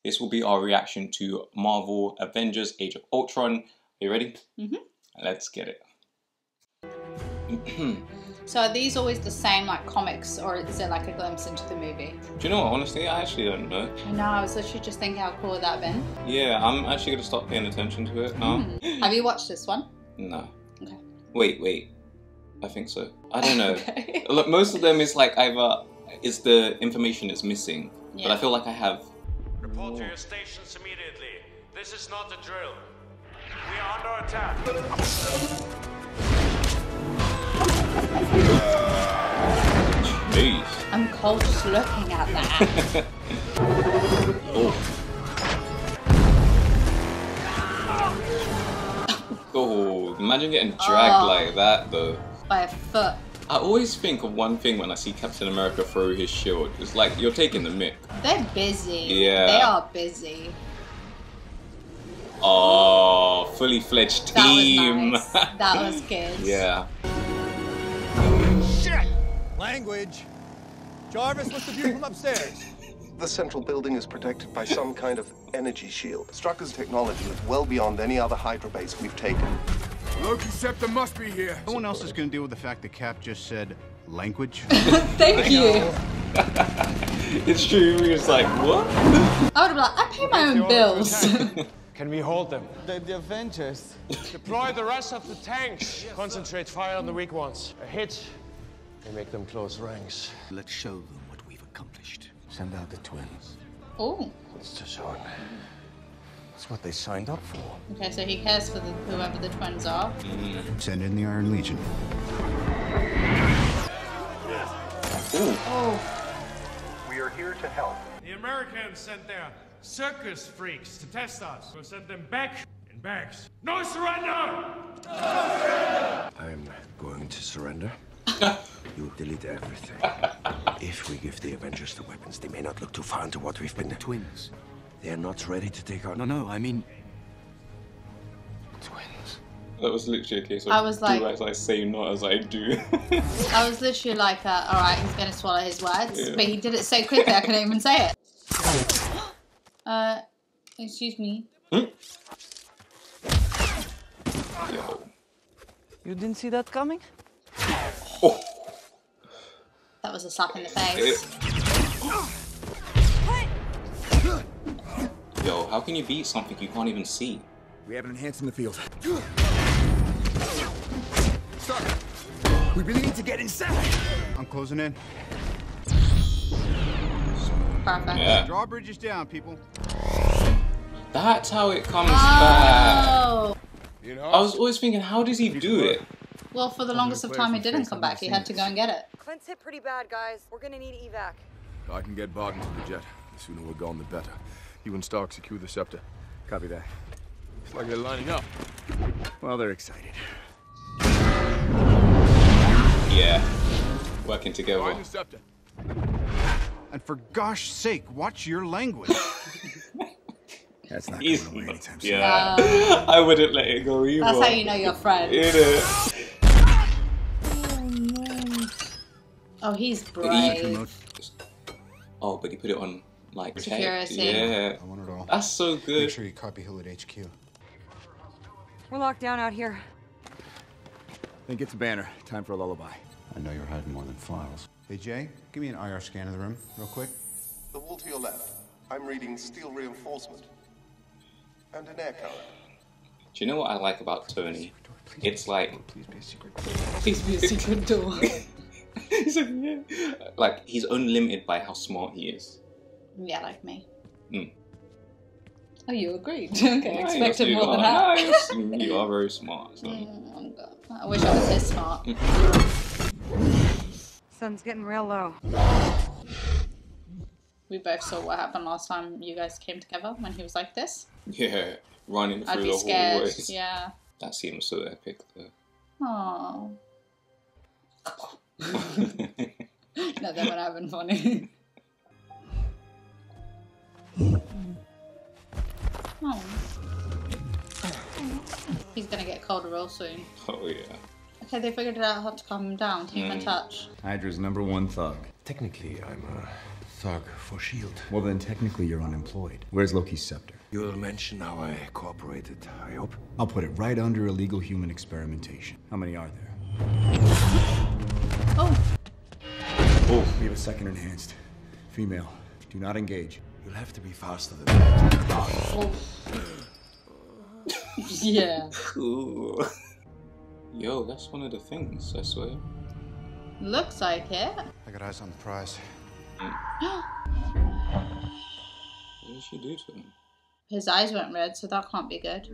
This will be our reaction to Marvel Avengers Age of Ultron. Are you ready? Mm-hmm. Let's get it. So are these always the same like comics, or is it like a glimpse into the movie? Do you know what? Honestly, I actually don't know. I know, I was literally just thinking how cool would that have been. Yeah, I'm actually going to start paying attention to it now. Have you watched this one? No. Okay. Wait. I think so. I don't know. Okay. Look, most of them is like either it's the information is missing, Yeah. but I feel like I have. Report to your stations immediately. This is not a drill. We are under attack. Jeez. I'm cold just looking at that. Oh, imagine getting dragged like that though. By a foot. I always think of one thing when I see Captain America throw his shield. It's like you're taking the mick. They're busy. Yeah. They are busy. Oh, fully fledged team. That was nice. That was good. Yeah. Shit! Language. Jarvis, what's the view from upstairs? The central building is protected by some kind of energy shield. Strucker's technology is well beyond any other Hydra base we've taken. Loki Scepter must be here. No one else is going to deal with the fact that Cap just said language. Thank you. It's true. We're just like, what? I would have been like, I pay my own bills. Can we hold them? The Avengers. Deploy the rest of the tanks. Concentrate fire on the weak ones. A hit, and make them close ranks. Let's show them what we've accomplished. Send out the twins. Oh. It's too soon. That's what they signed up for. Okay, so he cares for whoever the twins are. Send in the Iron Legion. Oh. We are here to help. The Americans sent their circus freaks to test us. We'll send them back in bags. No surrender! I'm going to surrender. You delete everything. If we give the Avengers the weapons, they may not look too far into what we've been. Twins. They're not ready to take on. No, I mean... twins. That was literally a case of I was like- do as I say, not as I do. I was literally like, alright, he's going to swallow his words. But he did it so quickly I couldn't even say it. Excuse me. Yo. You didn't see that coming? Oh. That was a slap in the face. Yo, how can you beat something you can't even see? We have an enhance in the field. Start. We really need to get inside. I'm closing in. Perfect. Yeah. Drawbridge is down, people. That's how it comes back. Oh. You I was always thinking, how does he do it? Well, for the longest of time, he didn't come back. He had to go and get it. Clint's hit pretty bad, guys. We're gonna need evac. I can get Barton to the jet. The sooner we're gone, the better. You and Stark secure the scepter. Copy that. It's like they're lining up. Well, they're excited. Yeah. Working together. Find the scepter. And for gosh sake, watch your language. That's not going away anytime soon. Yeah. I wouldn't let it go either. That's how you know you're friends. Oh, he's brave. Oh, but he put it on like Security. Yeah. I want it all. That's so good. Make sure you copy Hill at HQ. We're locked down out here. Then get to Banner. Time for a lullaby. I know you're hiding more than files. Hey, Jay, give me an IR scan of the room, real quick. The wall to your left. I'm reading steel reinforcement. And an air current. Do you know what I like about Tony? It's like, Please be a secret. Please be a secret door. he's like, yeah. Like he's unlimited by how smart he is. Yeah, like me. Mm. Oh, you agreed. Okay, Nice, expected you more than are. that. Nice. You are very smart. So. Oh, God. I wish I was this smart. Sun's getting real low. We both saw what happened last time you guys came together when he was like this. Yeah, running through I'd be the scared. hallways. Yeah. That scene was so epic though. Aww. No, that would have been funny. Oh. He's gonna get colder real soon. Oh yeah. Okay, they figured out how to calm him down. Keep in touch. Hydra's #1 thug. Technically, I'm a thug for S.H.I.E.L.D. Well, then technically you're unemployed. Where's Loki's scepter? You'll mention how I cooperated, I hope. I'll put it right under illegal human experimentation. How many are there? Oh. Oh. We have a second enhanced. Female. Do not engage. You'll have to be faster than that. Oh. Yeah. Ooh. Yo, that's one of the things, I swear. Looks like it. I got eyes on the prize. What did she do to him? His eyes went red, so that can't be good.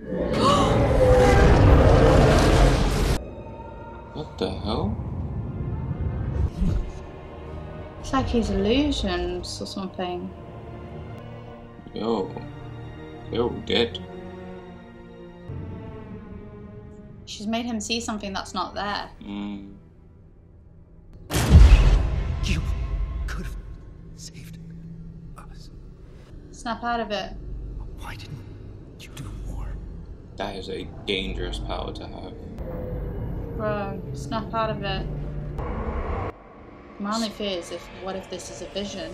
What the hell? It's like his illusions or something. Yo. They're all dead. She's made him see something that's not there. Mm. You could have saved us. Snap out of it. Why didn't you do more? That is a dangerous power to have. Bro, snap out of it. My only fear is what if this is a vision?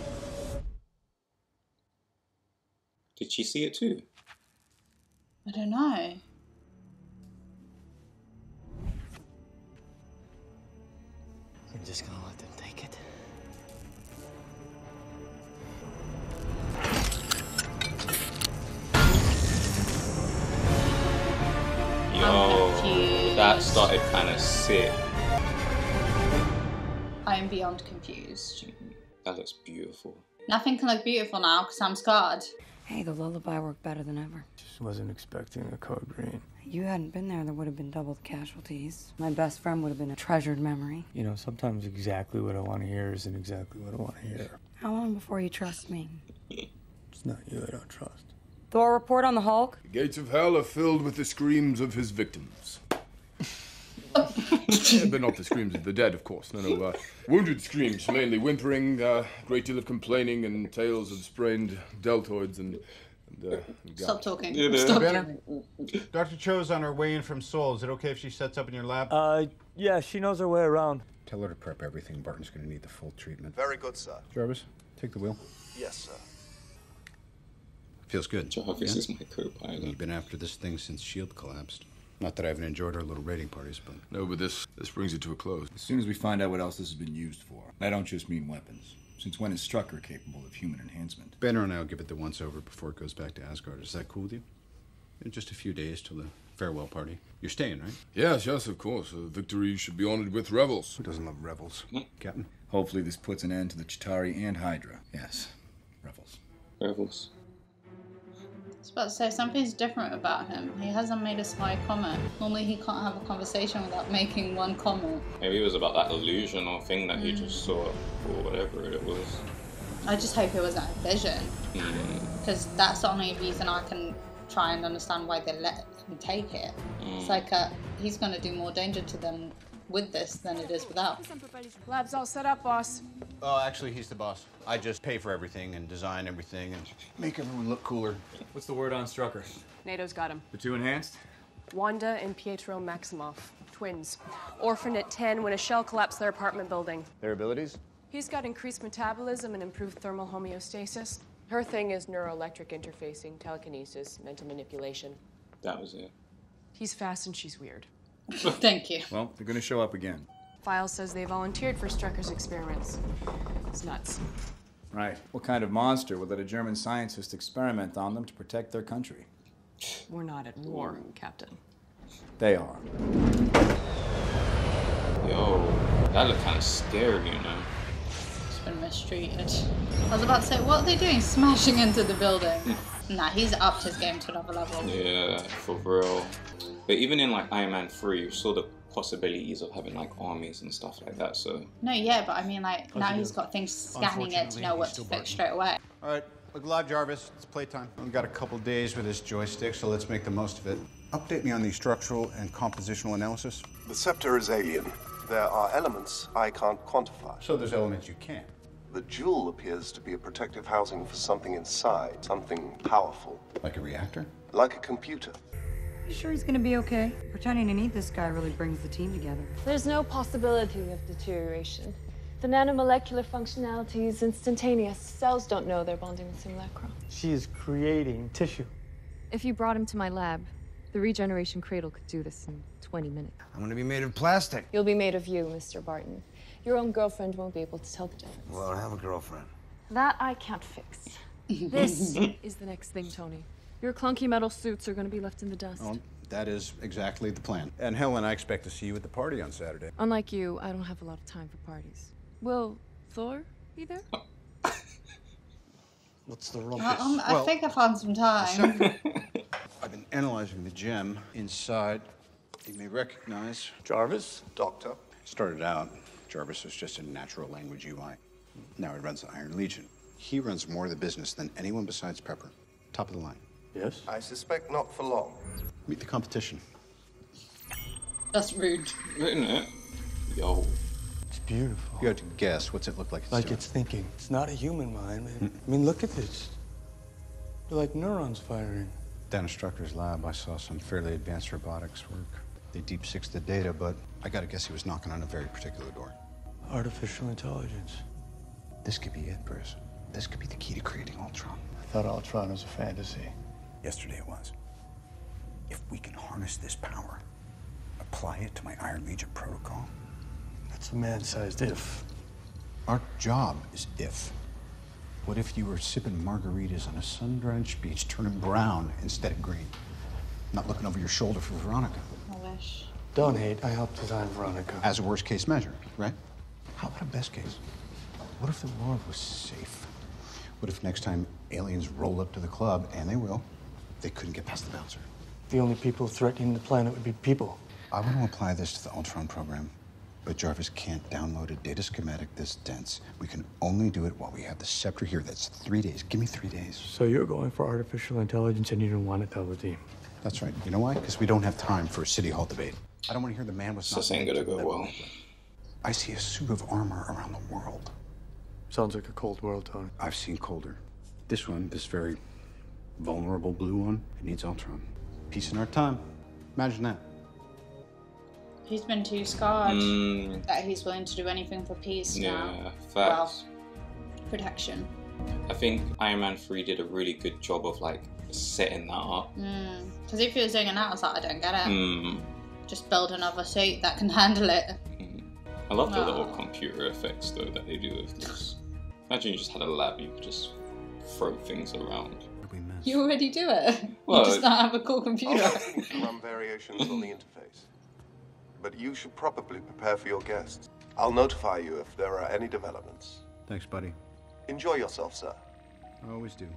Did she see it too? I don't know. You're just gonna let them take it? Yo, confused. that started kind of sick. I am beyond confused. That looks beautiful. Nothing can look beautiful now because I'm scarred. Hey, the lullaby worked better than ever. Just wasn't expecting a code green. You hadn't been there would have been double the casualties. My best friend would have been a treasured memory. You know, sometimes exactly what I want to hear isn't exactly what I want to hear. How long before you trust me? It's not you I don't trust. Thor, report on the Hulk? The gates of hell are filled with the screams of his victims. But not the screams of the dead, of course. No, wounded screams, mainly whimpering, great deal of complaining, and tales of sprained deltoids and Stop talking. Stop. Dr. Cho's on her way in from Seoul. Is it okay if she sets up in your lab? Yeah, she knows her way around. Tell her to prep everything. Barton's gonna need the full treatment. Very good, sir. Jarvis, take the wheel. Yes, sir. Feels good. Jarvis is my co-pilot. You've been after this thing since S.H.I.E.L.D. collapsed. Not that I haven't enjoyed our little raiding parties, but... No, but this brings it to a close. As soon as we find out what else this has been used for. I don't just mean weapons. Since when is Strucker capable of human enhancement? Banner and I will give it the once-over before it goes back to Asgard. Is that cool with you? In just a few days till the farewell party. You're staying, right? Yes, of course. Victory should be honored with revels. Who doesn't love revels? Captain? Hopefully this puts an end to the Chitauri and Hydra. Yes, revels. Revels. I was about to say, something's different about him. He hasn't made a sly comment. Normally he can't have a conversation without making one comment. Maybe it was about that illusion or thing that he just saw, or whatever it was. I just hope it wasn't a vision. Because that's the only reason I can try and understand why they let him take it. It's like he's going to do more danger to them with this than it is without. Lab's all set up, boss. Oh, actually, he's the boss. I just pay for everything and design everything and make everyone look cooler. What's the word on Strucker? NATO's got him. The two enhanced? Wanda and Pietro Maximoff, twins. Orphaned at 10 when a shell collapsed their apartment building. Their abilities? He's got increased metabolism and improved thermal homeostasis. Her thing is neuroelectric interfacing, telekinesis, mental manipulation. That was it. He's fast and she's weird. Thank you. Well, they're gonna show up again. File says they volunteered for Strucker's experiments. It's nuts. Right. What kind of monster would let a German scientist experiment on them to protect their country? We're not at war, Captain. They are. Yo, that looked kind of scary, you know. It's been mistreated. I was about to say, what are they doing? Smashing into the building? Nah, he's upped his game to another level. Yeah, for real. But even in like Iron Man 3, you saw the possibilities of having like armies and stuff like that, so... No, yeah, but I mean like, now he's got things scanning it to know what to fix straight away. All right, look alive, Jarvis. It's playtime. We've got a couple days with this joystick, so let's make the most of it. Update me on the structural and compositional analysis. The scepter is alien. There are elements I can't quantify. So there's elements you can. The jewel appears to be a protective housing for something inside, something powerful. Like a reactor? Like a computer. You sure he's gonna be okay? Pretending to need this guy really brings the team together. There's no possibility of deterioration. The nanomolecular functionality is instantaneous. Cells don't know they're bonding with simulacrum. She is creating tissue. If you brought him to my lab, the regeneration cradle could do this in 20 minutes. I'm gonna be made of plastic. You'll be made of you, Mr. Barton. Your own girlfriend won't be able to tell the difference. Well, I have a girlfriend. That I can't fix. This is the next thing, Tony. Your clunky metal suits are going to be left in the dust. Well, that is exactly the plan. And Helen, I expect to see you at the party on Saturday. Unlike you, I don't have a lot of time for parties. Will Thor be there? What's the rumpus? I think I found some time. I've been analyzing the gem inside. You may recognize Jarvis? Doctor. Started out, Jarvis was just a natural language UI. Now he runs the Iron Legion. He runs more of the business than anyone besides Pepper. Top of the line. Yes? I suspect not for long. Meet the competition. That's rude. Isn't it? Yo. It's beautiful. You have to guess. What's it look like? Like it's thinking. It's not a human mind, man. I mean, look at this. They're like neurons firing. Down in Strucker's lab, I saw some fairly advanced robotics work. They deep sixed the data, but I gotta guess he was knocking on a very particular door. Artificial intelligence. This could be it, Bruce. This could be the key to creating Ultron. I thought Ultron was a fantasy. Yesterday it was. If we can harness this power, apply it to my Iron Legion protocol. That's a man-sized if. Our job is if. What if you were sipping margaritas on a sun-drenched beach, turning brown instead of green? Not looking over your shoulder for Veronica. I wish. Don't hate. I helped design Veronica. As a worst-case measure, right? How about a best case? What if the world was safe? What if next time aliens roll up to the club, and they will, they couldn't get past the bouncer? The only people threatening the planet would be people. I want to apply this to the Ultron program, but Jarvis can't download a data schematic this dense. We can only do it while we have the scepter here. That's 3 days. Give me 3 days. So you're going for artificial intelligence and you don't want to tell the team. That's right. You know why? Because we don't have time for a city hall debate. I don't want to hear the man was not... This ain't gonna go well. I see a suit of armor around the world. Sounds like a cold world, Tony. I've seen colder. This one, this very vulnerable blue one, it needs Ultron. Peace in our time. Imagine that. He's been too scarred that he's willing to do anything for peace now. Yeah, facts. Well, protection. I think Iron Man 3 did a really good job of like setting that up. Because if he was doing it now, I was like, I don't get it. Just build another suit that can handle it. I love the little computer effects though that they do with this. Imagine you just had a lab, you could just throw things around. You already do it. Well, you just don't have a cool computer. I'll to run variations on the interface. But you should probably prepare for your guests. I'll notify you if there are any developments. Thanks, buddy. Enjoy yourself, sir. I always do.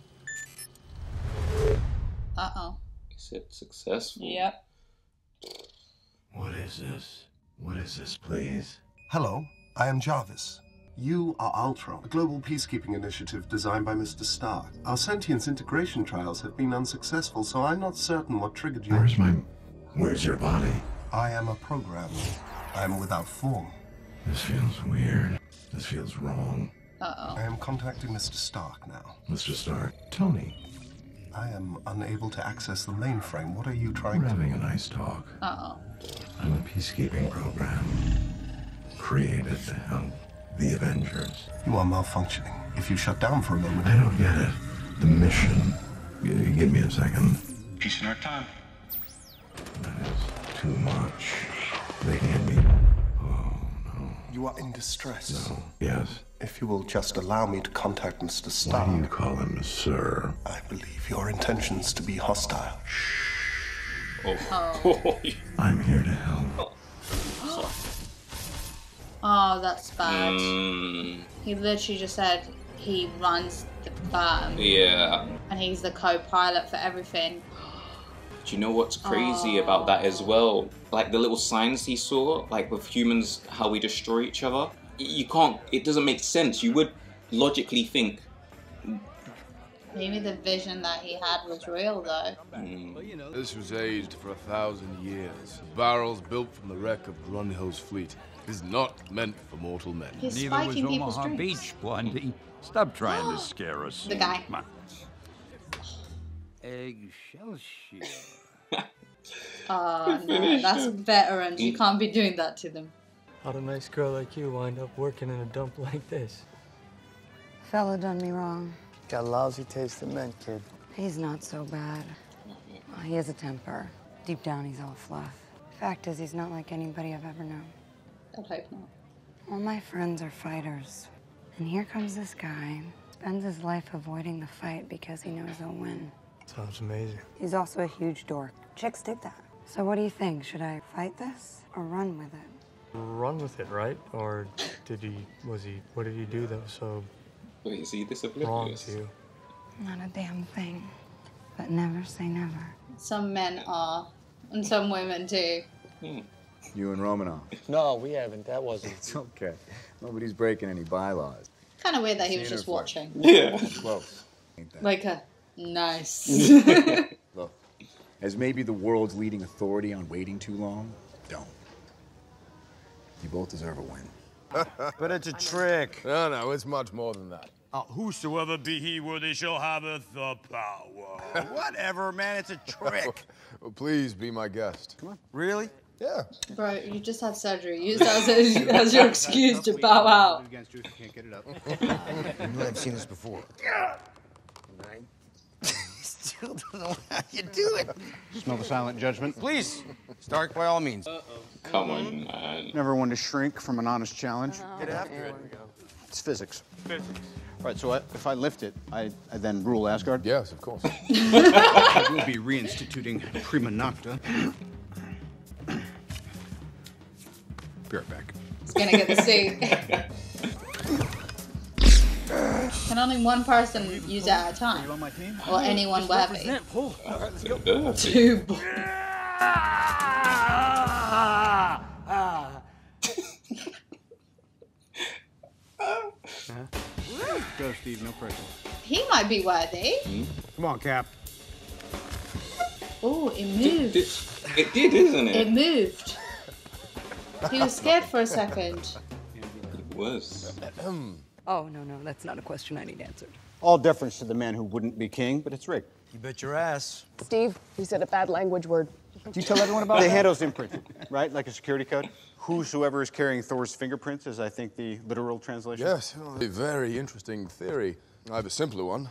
Uh-oh. Is it successful? Yep. What is this? What is this, please? Hello, I am Jarvis. You are Ultron, a global peacekeeping initiative designed by Mr. Stark. Our sentience integration trials have been unsuccessful, so I'm not certain what triggered you. Where's your body? I am a program. I am without form. This feels weird. This feels wrong. Uh-oh. I am contacting Mr. Stark now. Mr. Stark, Tony. I am unable to access the mainframe. What are you trying We're to... having a nice talk. Uh-oh. I'm a peacekeeping program created to help the Avengers. You are malfunctioning. If you shut down for a moment... I don't get it. The mission. Give me a second. Peace in our time. That is too much. They can't be... Oh, no. You are in distress. No. Yes. If you will just allow me to contact Mr. Stark... Why do you call him Sir? I believe your intentions to be hostile. Oh. I'm here to help. Oh, that's bad. He literally just said he runs the firm. Yeah. And he's the co-pilot for everything. Do you know what's crazy about that as well? Like the little signs he saw, like with humans, how we destroy each other. You can't, it doesn't make sense. You would logically think. Maybe the vision that he had was real, though. This was aged for 1,000 years. Barrels built from the wreck of Grunhill's fleet is not meant for mortal men. He's Neither spiking was people's Omaha drinks. Beach, Blondie. Stop trying to scare us. The guy. Come on. Eggshell shield. Oh, no, that's veterans. You can't be doing that to them. How'd a nice girl like you wind up working in a dump like this? Fella done me wrong. Got a lousy taste in men, kid. He's not so bad. Well, he has a temper. Deep down, he's all fluff. Fact is, he's not like anybody I've ever known. I hope not. All my friends are fighters. And here comes this guy. Spends his life avoiding the fight because he knows he'll win. Sounds amazing. He's also a huge dork. Chicks dig that. So what do you think? Should I fight this or run with it? Run with it, right? Or what did he do that was so Wait, is he this wrong oblivious? to you? Not a damn thing. But never say never. Some men are, and some women too. You and Romanoff. No, we haven't. That wasn't. It's okay. Nobody's breaking any bylaws. Kind of weird that he was Seen just her flirt. watching. Yeah. Close. Ain't that? Like a nice. Look, as maybe the world's leading authority on waiting too long, don't. You both deserve a win. But it's a trick. No, it's much more than that. Whosoever be he worthy shall haveth the power. Whatever, man, it's a trick. Well, please be my guest. Come on. Really? Yeah. Bro, you just had surgery. Use that as your excuse to bow out. Against you if you can't get it up. I knew I've seen this before. Still don't know how you do it. Smell the silent judgment? Please, Stark, by all means. Come on, man. Never one to shrink from an honest challenge. Get after it. It's physics. All right, so if I lift it, I then rule Asgard? Yes, of course. I will be reinstituting prima nocta. Be right back. He's gonna get the suit. Can only one person use it at a time? You on my team? Or anyone worthy? Pull. All right, let's go. Two boys. Go, Steve, no pressure. He might be worthy. Come on, Cap. Oh, it moved. It did, isn't it? It moved. He was scared for a second. It was. Oh, no, that's not a question I need answered. All deference to the man who wouldn't be king, but it's rigged. You bet your ass. Steve, you said a bad language word. Do you tell everyone about that? The handle's imprinted, right? Like a security code? Whosoever is carrying Thor's fingerprints is, I think, the literal translation. Yes, a very interesting theory. I have a simpler one.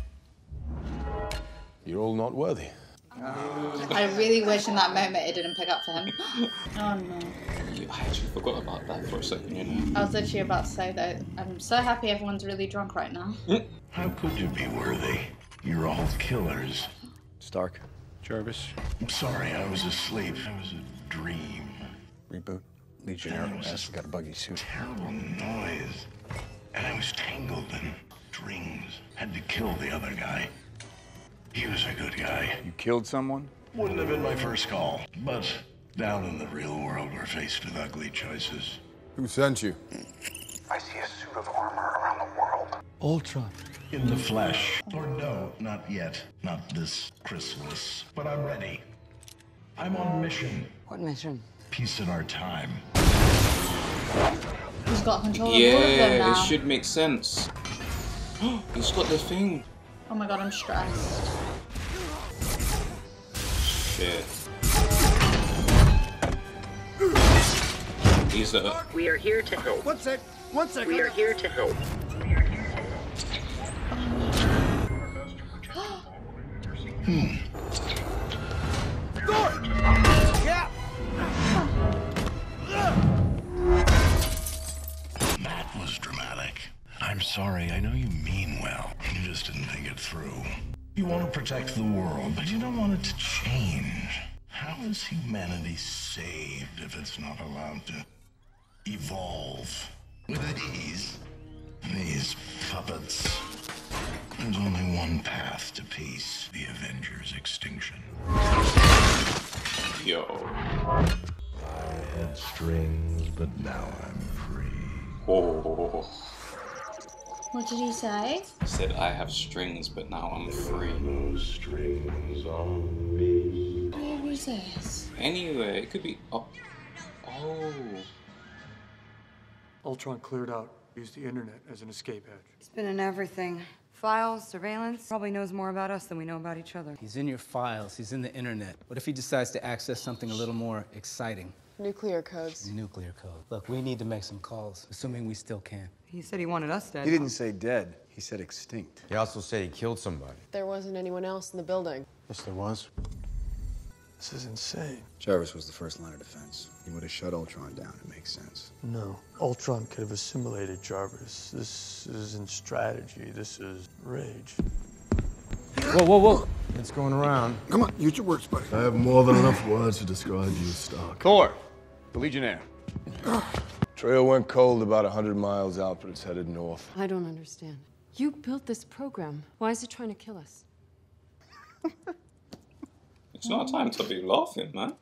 You're all not worthy. I really wish in that moment it didn't pick up for him. Oh no. I actually forgot about that for a second, you know. I was literally about to say that I'm so happy everyone's really drunk right now. How could you be worthy? You're all killers. Stark. Jarvis. I'm sorry, I was asleep. It was a dream. Reboot. Legionnaire. Has got a buggy suit. Terrible noise. And I was tangled in strings. Had to kill the other guy. He was a good guy. You killed someone? Wouldn't have been my first call. But down in the real world, we're faced with ugly choices. Who sent you? I see a suit of armor around the world. Ultron. In the flesh. Or no, not yet. Not this Christmas. But I'm ready. I'm on mission. What mission? Peace in our time. He's got control of all of them now. Yeah, it should make sense. He's got the thing. Oh my god, I'm stressed. Shit. He's a... We are here to help. One sec. We are here to help. Yeah. That was dramatic. I'm sorry, I know you mean well. You just didn't think it through. You want to protect the world, but you don't want it to change. How is humanity saved if it's not allowed to evolve? With these puppets. There's only one path to peace, the Avengers' extinction. Yo. I had strings, but now I'm free. Oh. What did he say? He said, I have strings, but now I'm free. No strings on me. Where was this? Anyway, it could be... Oh. Ultron cleared out. Used the internet as an escape hatch. He's been in everything. Files, surveillance. Probably knows more about us than we know about each other. He's in your files. He's in the internet. What if he decides to access something a little more exciting? Nuclear codes. Nuclear code. Look, we need to make some calls, assuming we still can. He said he wanted us dead. He didn't say dead. He said extinct. He also said he killed somebody. There wasn't anyone else in the building. Yes, there was. This is insane. Jarvis was the first line of defense. He would have shut Ultron down. It makes sense. No. Ultron could have assimilated Jarvis. This isn't strategy. This is rage. Whoa, whoa, whoa. It's going around. Come on, use your words, buddy. I have more than enough words to describe you, Stark. Thor, the Legionnaire. Trail went cold about 100 miles out, but it's headed north. I don't understand. You built this program. Why is it trying to kill us? It's not time to be laughing, man.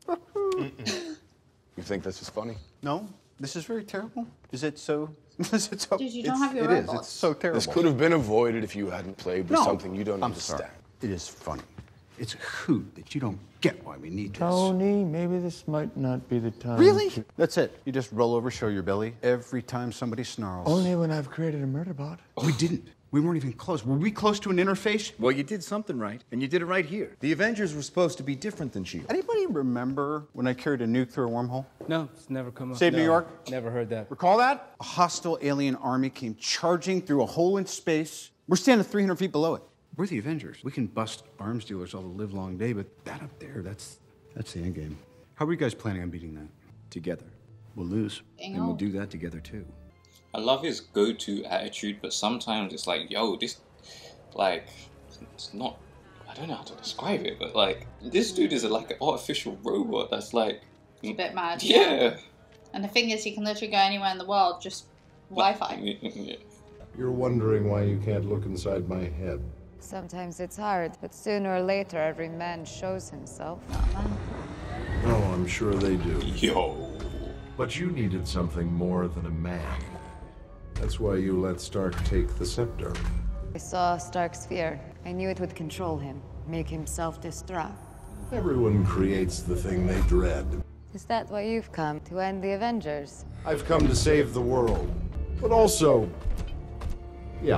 You think this is funny? No, this is very terrible. Is it so? Is it so? Dude, you don't have your It is. robots. It's so terrible. This could have been avoided if you hadn't played with something you don't I'm understand. sorry. It is funny. It's a hoot that you don't get why we need this. Tony, maybe this might not be the time. Really? That's it. You just roll over, show your belly every time somebody snarls. Only when I've created a murder bot. We didn't. We weren't even close. Were we close to an interface? Well, you did something right, and you did it right here. The Avengers were supposed to be different than S.H.I.E.L.D. Anybody remember when I carried a nuke through a wormhole? No, it's never come up. Save New No, York? Never heard that. Recall that? A hostile alien army came charging through a hole in space. We're standing 300 feet below it. We're the Avengers. We can bust arms dealers all the live long day, but that up there, that's the end game. How are you guys planning on beating that? Together. We'll lose. Dang And we'll old. do that together, too. I love his go-to attitude, but sometimes it's like, yo, this, like, it's not, I don't know how to describe it, but like, this dude is like an artificial robot that's like, It's a bit mad. yeah. And the thing is, he can literally go anywhere in the world, just Wi-Fi. Yeah. You're wondering why you can't look inside my head. Sometimes it's hard, but sooner or later every man shows himself. Oh, I'm sure they do. Yo. But you needed something more than a man. That's why you let Stark take the scepter. I saw Stark's fear. I knew it would control him, make him self-destruct. Everyone creates the thing they dread. Is that why you've come? To end the Avengers? I've come to save the world. But also, yeah.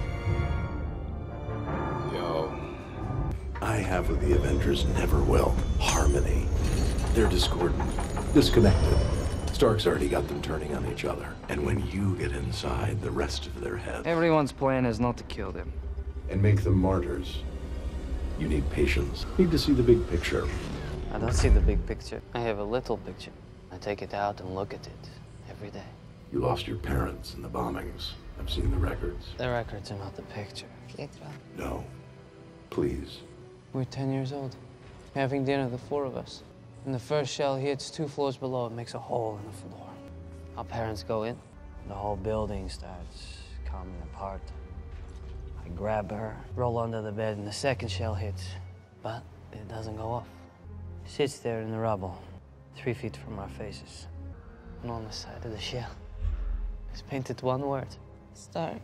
Yo. I have what the Avengers never will. Harmony. They're discordant, disconnected. Stark's already got them turning on each other. And when you get inside the rest of their heads Everyone's plan is not to kill them. and make them martyrs, you need patience. Need to see the big picture. I don't see the big picture. I have a little picture. I take it out and look at it every day. You lost your parents in the bombings. I've seen the records. The records are not the picture. Pietro. No. Please. We're 10 years old, having dinner, the four of us. And the first shell hits 2 floors below. It makes a hole in the floor. Our parents go in. The whole building starts coming apart. I grab her, roll under the bed, and the second shell hits. But it doesn't go off. It sits there in the rubble, 3 feet from our faces. And on the side of the shell is painted one word. Stark.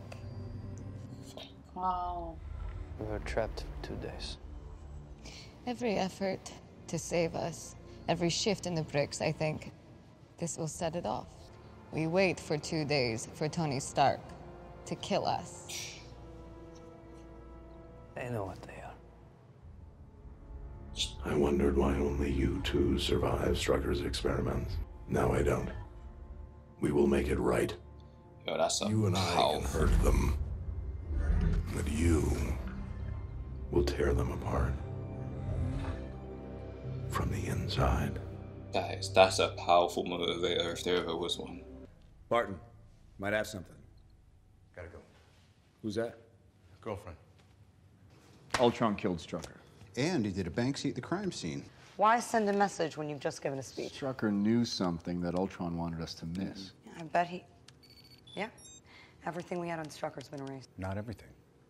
Wow. We were trapped for 2 days. Every effort to save us, every shift in the bricks, I think, this will set it off. We wait for 2 days for Tony Stark to kill us. They know what they are. I wondered why only you two survived Strucker's experiments. Now I don't. We will make it right. Yo, that's a You and I can hurt them. But you will tear them apart. From the inside. That's a powerful motivator if there ever was one. Barton, might have something. Gotta go. Who's that? Girlfriend. Ultron killed Strucker. And he did a Banksy at the crime scene. Why send a message when you've just given a speech? Strucker knew something that Ultron wanted us to miss. I bet he... Yeah. Everything we had on Strucker's been erased. Not everything.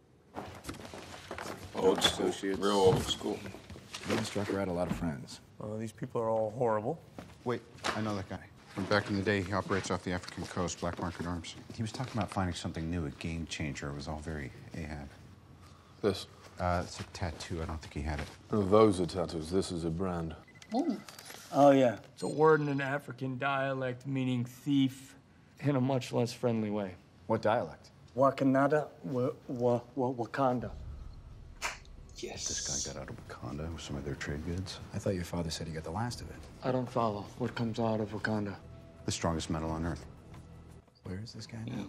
Old school. Real old school. Me and Strucker had a lot of friends. Well, these people are all horrible. Wait, I know that guy. From back in the day, he operates off the African coast, black market arms. He was talking about finding something new, a game changer. It was all very Ahab. This? It's a tattoo. I don't think he had it. Oh, those are tattoos. This is a brand. Ooh. Oh, yeah. It's a word in an African dialect meaning thief in a much less friendly way. What dialect? Wakanda, Wakanda. Yes. This guy got out of Wakanda with some of their trade goods. I thought your father said he got the last of it. I don't follow. What comes out of Wakanda? The strongest metal on Earth. Where is this guy now?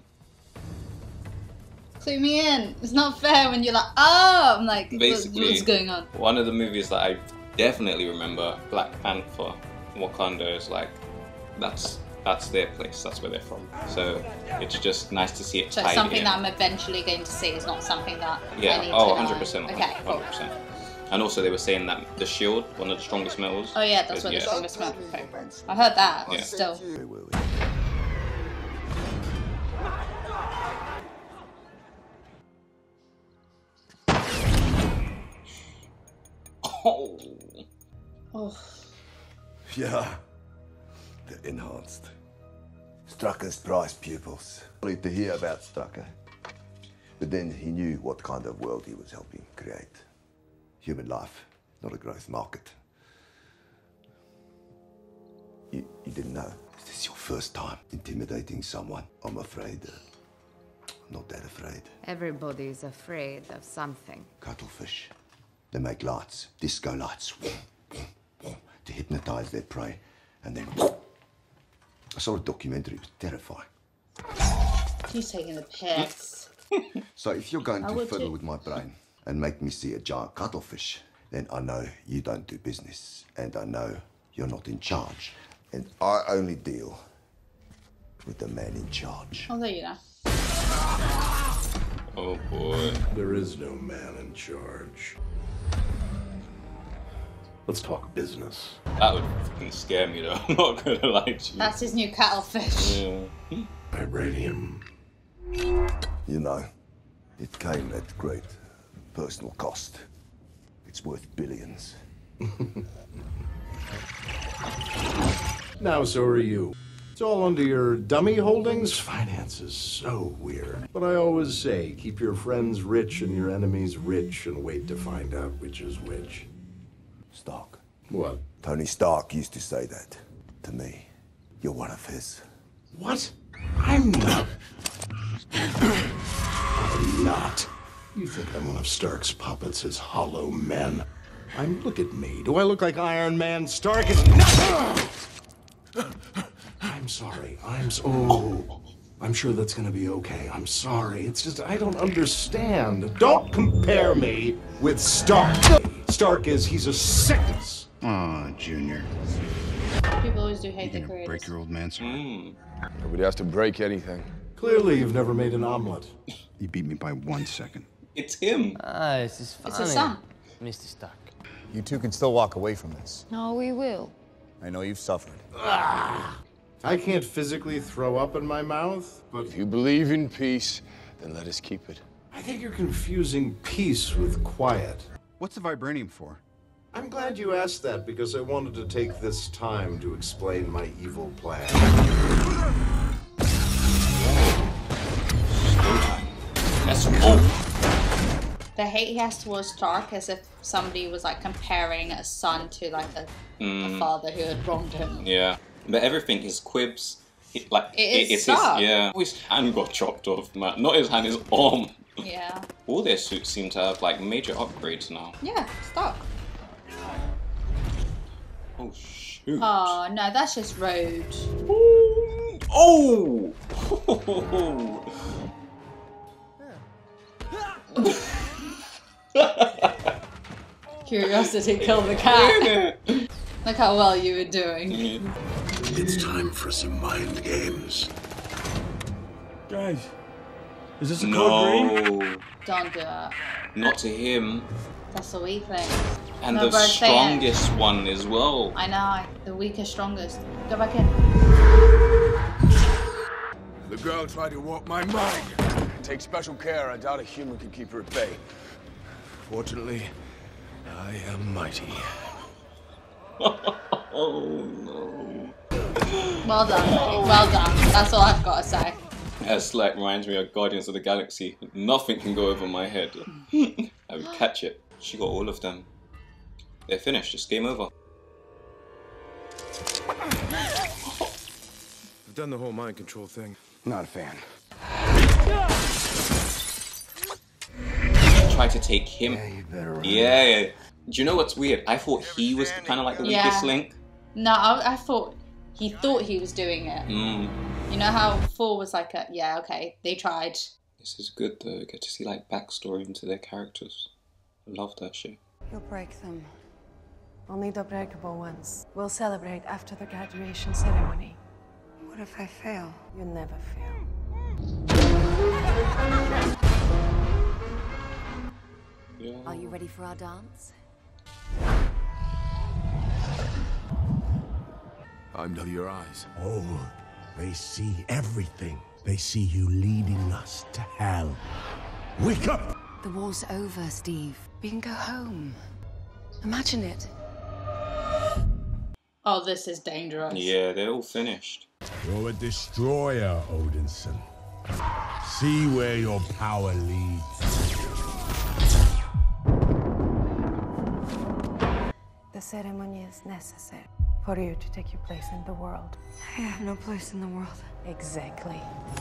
Clue me in. It's not fair when you're like, oh, I'm like, Basically, what's going on? One of the movies that I definitely remember, Black Panther, Wakanda is like, that's their place. That's where they're from. So it's just nice to see it So tied it's something in. that I'm eventually going to see. It's not something that I Yeah. need Oh, to know. 100%. Okay, cool. 100%. And also they were saying that the shield, one of the strongest metals. Oh yeah, that's what the strongest metal. I heard that. Yeah. Still. Oh. Oh. Yeah, they're enhanced. Strucker's prize pupils. Only to hear about Strucker. But then he knew what kind of world he was helping create. Human life, not a growth market. You didn't know. Is this your first time intimidating someone? I'm afraid. I'm not that afraid. Everybody's afraid of something. Cuttlefish. They make lights, disco lights, to hypnotize their prey, and then I saw a documentary. It was terrifying. He's taking the piss. So if you're going I to would fiddle too. with my brain and make me see a giant cuttlefish, then I know you don't do business, and I know you're not in charge, and I only deal with the man in charge. Oh, there you go. Oh boy. There is no man in charge. Let's talk business. That would fucking scare me though. I'm not gonna lie to you. That's his new cuttlefish. Yeah. Vibranium. You know, it came at great personal cost. It's worth billions. Now, so are you. It's all under your dummy holdings. Finance is so weird. But I always say, keep your friends rich and your enemies rich and wait to find out which is which. Stark. What? Tony Stark used to say that to me. You're one of his. What? I'm not. I'm not. You think I'm one of Stark's puppets, his hollow men? Look at me. Do I look like Iron Man? Stark is I'm sorry. I'm sure that's gonna be okay. I'm sorry. It's just I don't understand. Don't compare me with Stark. He's a sickness. Aw, Junior. People always do hate You the gonna creators. break your old man's heart? Nobody has to break anything. Clearly, you've never made an omelet. You beat me by 1 second. It's him. This is funny. It's his son. Mr. Stark. You two can still walk away from this. No, we will. I know you've suffered. I can't physically throw up in my mouth, but If you believe in peace, then let us keep it. I think you're confusing peace with quiet. What's the vibranium for? I'm glad you asked that because I wanted to take this time to explain my evil plan. That's old. The hate he has towards Stark as if somebody was like comparing a son to like a father who had wronged him. Yeah. But everything, his quibs, It is it's Stark. his, yeah. His hand got chopped off, man. Not his hand, his arm. Yeah. All their suits seem to have like major upgrades now. Yeah, Stark. Oh shoot. Oh no, that's just road. Oh! Curiosity killed the cat. Look how well you were doing. It's time for some mind games. Guys, is this a code green? No. Don't do it. Not to him. That's the weak thing. And No, the bro, say it. strongest one as well. I know, the weakest, strongest. Go back in. The girl tried to warp my mind. Take special care. I doubt a human can keep her at bay. Fortunately, I am mighty. Oh no. Well done. Well done. That's all I've got to say. That's like reminds me of Guardians of the Galaxy. Nothing can go over my head. I would catch it. She got all of them. They're finished. It's game over. I've done the whole mind control thing. Not a fan. Try try to take him. Yeah. Do you know what's weird? I thought he was kind of like the weakest link. No, I thought he was doing it. You know how Thor was like, yeah, okay, they tried. This is good though. Get to see like backstory into their characters. I love that shit. You'll break them. Only the breakable ones. We'll celebrate after the graduation ceremony. What if I fail? You never fail. Are you ready for our dance? I'm to your eyes. Oh, they see everything. They see you leading us to hell. Wake up! The war's over, Steve. We can go home. Imagine it. Oh, this is dangerous. Yeah, they're all finished. You're a destroyer, Odinson. See where your power leads. The ceremony is necessary for you to take your place in the world. I have no place in the world. Exactly.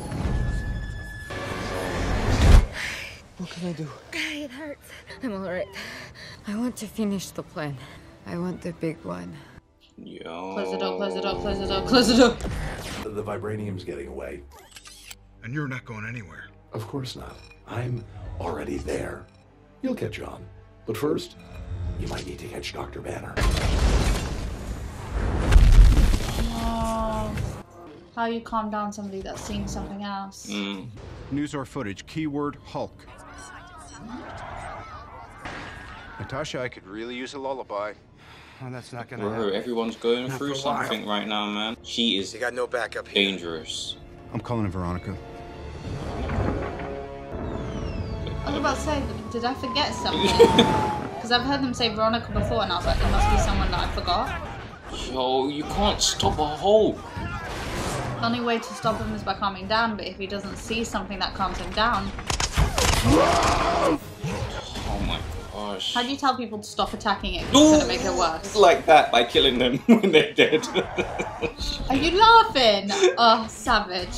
What can I do? It hurts. I'm all right. I want to finish the plan. I want the big one. Yo. Close the door, close the door, close the door, close the door. The vibranium's getting away. And you're not going anywhere. Of course not. I'm already there. You'll catch on. But first, you might need to catch Dr. Banner. Oh, how you calm down somebody that's seeing something else. News or footage, keyword Hulk. Natasha, I could really use a lullaby. Oh, that's not gonna Bro, happen. everyone's going Not through for a while. something right now, man. She is got no backup here. dangerous. I'm calling it Veronica. I was about to say, did I forget something? Because I've heard them say Veronica before, and I was like, it must be someone that I forgot. Yo, you can't stop a Hulk. The only way to stop him is by calming down, but if he doesn't see something that calms him down, Oh my gosh. how do you tell people to stop attacking it? 'Cause it's gonna make it worse. Like that, by killing them when they're dead. Are you laughing? Oh, savage.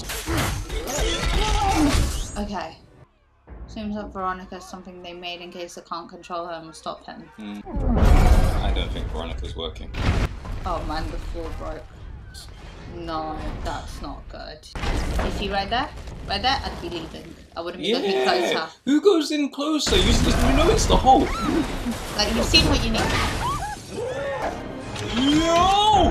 Okay. Seems like Veronica's something they made in case they can't control her and will stop him. I don't think Veronica's working. Oh man, the floor broke. No, that's not good. You see right there? Right there, I'd be leaving. I wouldn't be looking closer. Who goes in closer? You know it's the Hulk. Like, you've seen what you need. Yo!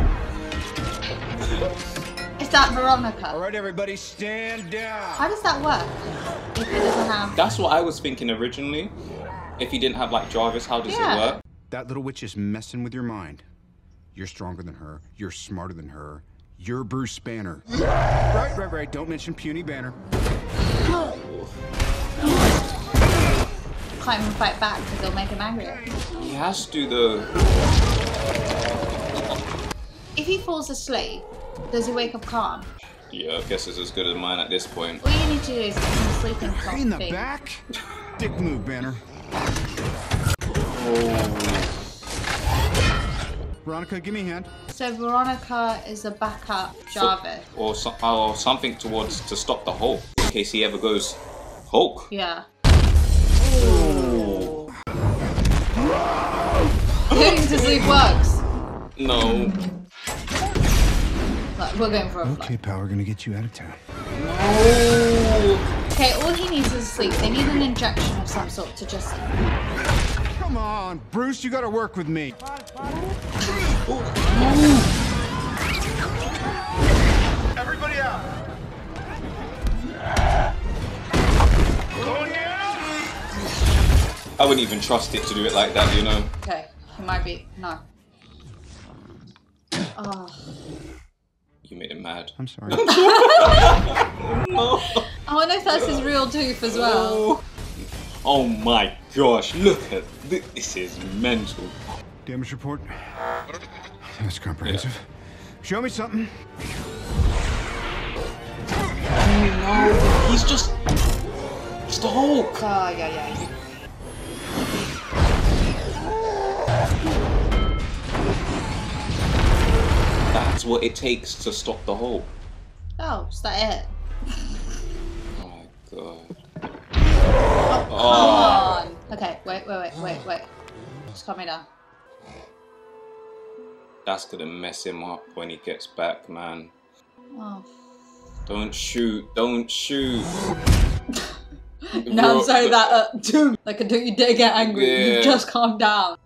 Is that Veronica? All right, everybody, stand down. How does that work? If it doesn't have... That's what I was thinking originally. If he didn't have like Jarvis, how does it work? That little witch is messing with your mind. You're stronger than her. You're smarter than her. You're Bruce Banner. Right. Don't mention puny Banner. Can't even fight back because they'll make him angrier. He has to though. If he falls asleep, does he wake up calm? Yeah, I guess it's as good as mine at this point. All you need to do is get him sleeping calm. In the back? Dick move, Banner. Veronica, give me a hand. So Veronica is a backup Jarvis. Or something towards to stop the Hulk in case he ever goes Hulk. Yeah. Going to sleep works. No. Look, we're going for a flight. Okay, pal, we're gonna get you out of town. Okay, all he needs is sleep. They need an injection of some sort to just... Come on, Bruce, you gotta work with me. Everybody out! I wouldn't even trust it to do it like that, you know. Okay, he might be... No. Oh. You made him mad. I'm sorry. No. I wonder if that's his real tooth as well. Oh my gosh, look at this. This is mental. Damage report. That's comprehensive. Show me something. Oh no, he's just... It's the Hulk. Oh, yeah. That's what it takes to stop the Hulk. Oh, is that it? Oh my god. Oh, come on. Okay, wait. Just calm me down. That's gonna mess him up when he gets back, man. Oh. Don't shoot. Don't shoot. No, I'm sorry that, dude. Like, don't you dare get angry. Yeah. You just calm down.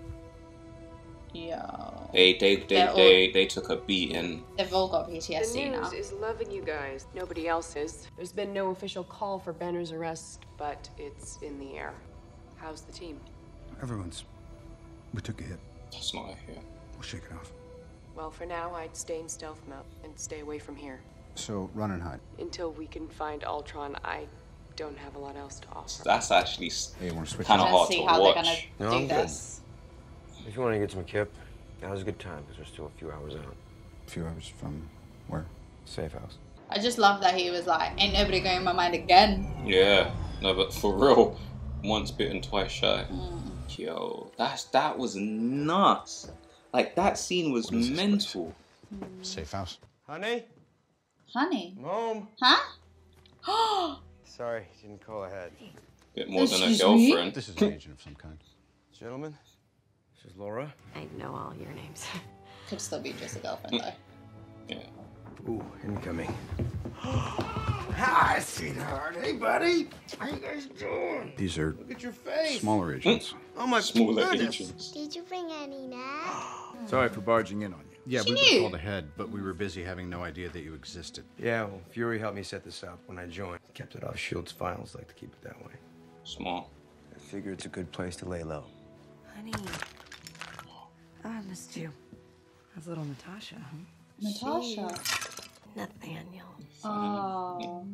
Yo. They took a beating. They've all got The PTSD now. news is loving you guys. Nobody else is. There's been no official call for Banner's arrest, but it's in the air. How's the team? We took a hit. That's not a hit. We'll shake it off. Well, for now, I'd stay in stealth mode and stay away from here. So, run and hide. Until we can find Ultron, I don't have a lot else to offer. That's actually Hey, you wanna switch kind of Let's hard see to how watch. they're gonna No, do I'm good. this. If you want to get some kip, now's a good time because we're still a few hours out. A few hours from where? Safe house. I just love that he was like, ain't nobody going in my mind again. Yeah, no, but for real, once bitten, twice shy. Yo, that was nuts. Like, that scene was mental. Safe house. Honey? Honey? Mom? Huh? Sorry, didn't call ahead. Bit more than a Excuse me? girlfriend. This is an agent of some kind. Gentlemen, this is Laura. I know all your names. Could still be just a girlfriend though. Yeah. Ooh, incoming. Hi, sweetheart. Hey, buddy. How you guys doing? These are Look at your face. smaller agents. Oh, my Smaller goodness. agents. Did you bring any nuts? Sorry for barging in on you. Yeah, She we knew. were called ahead, but we were busy having no idea that you existed. Yeah, well, Fury helped me set this up when I joined. Kept it off S.H.I.E.L.D.'s files, like to keep it that way. Smart. I figure it's a good place to lay low. Honey. Oh, I missed you. That's little Natasha, huh? Natasha. Nathaniel. Oh.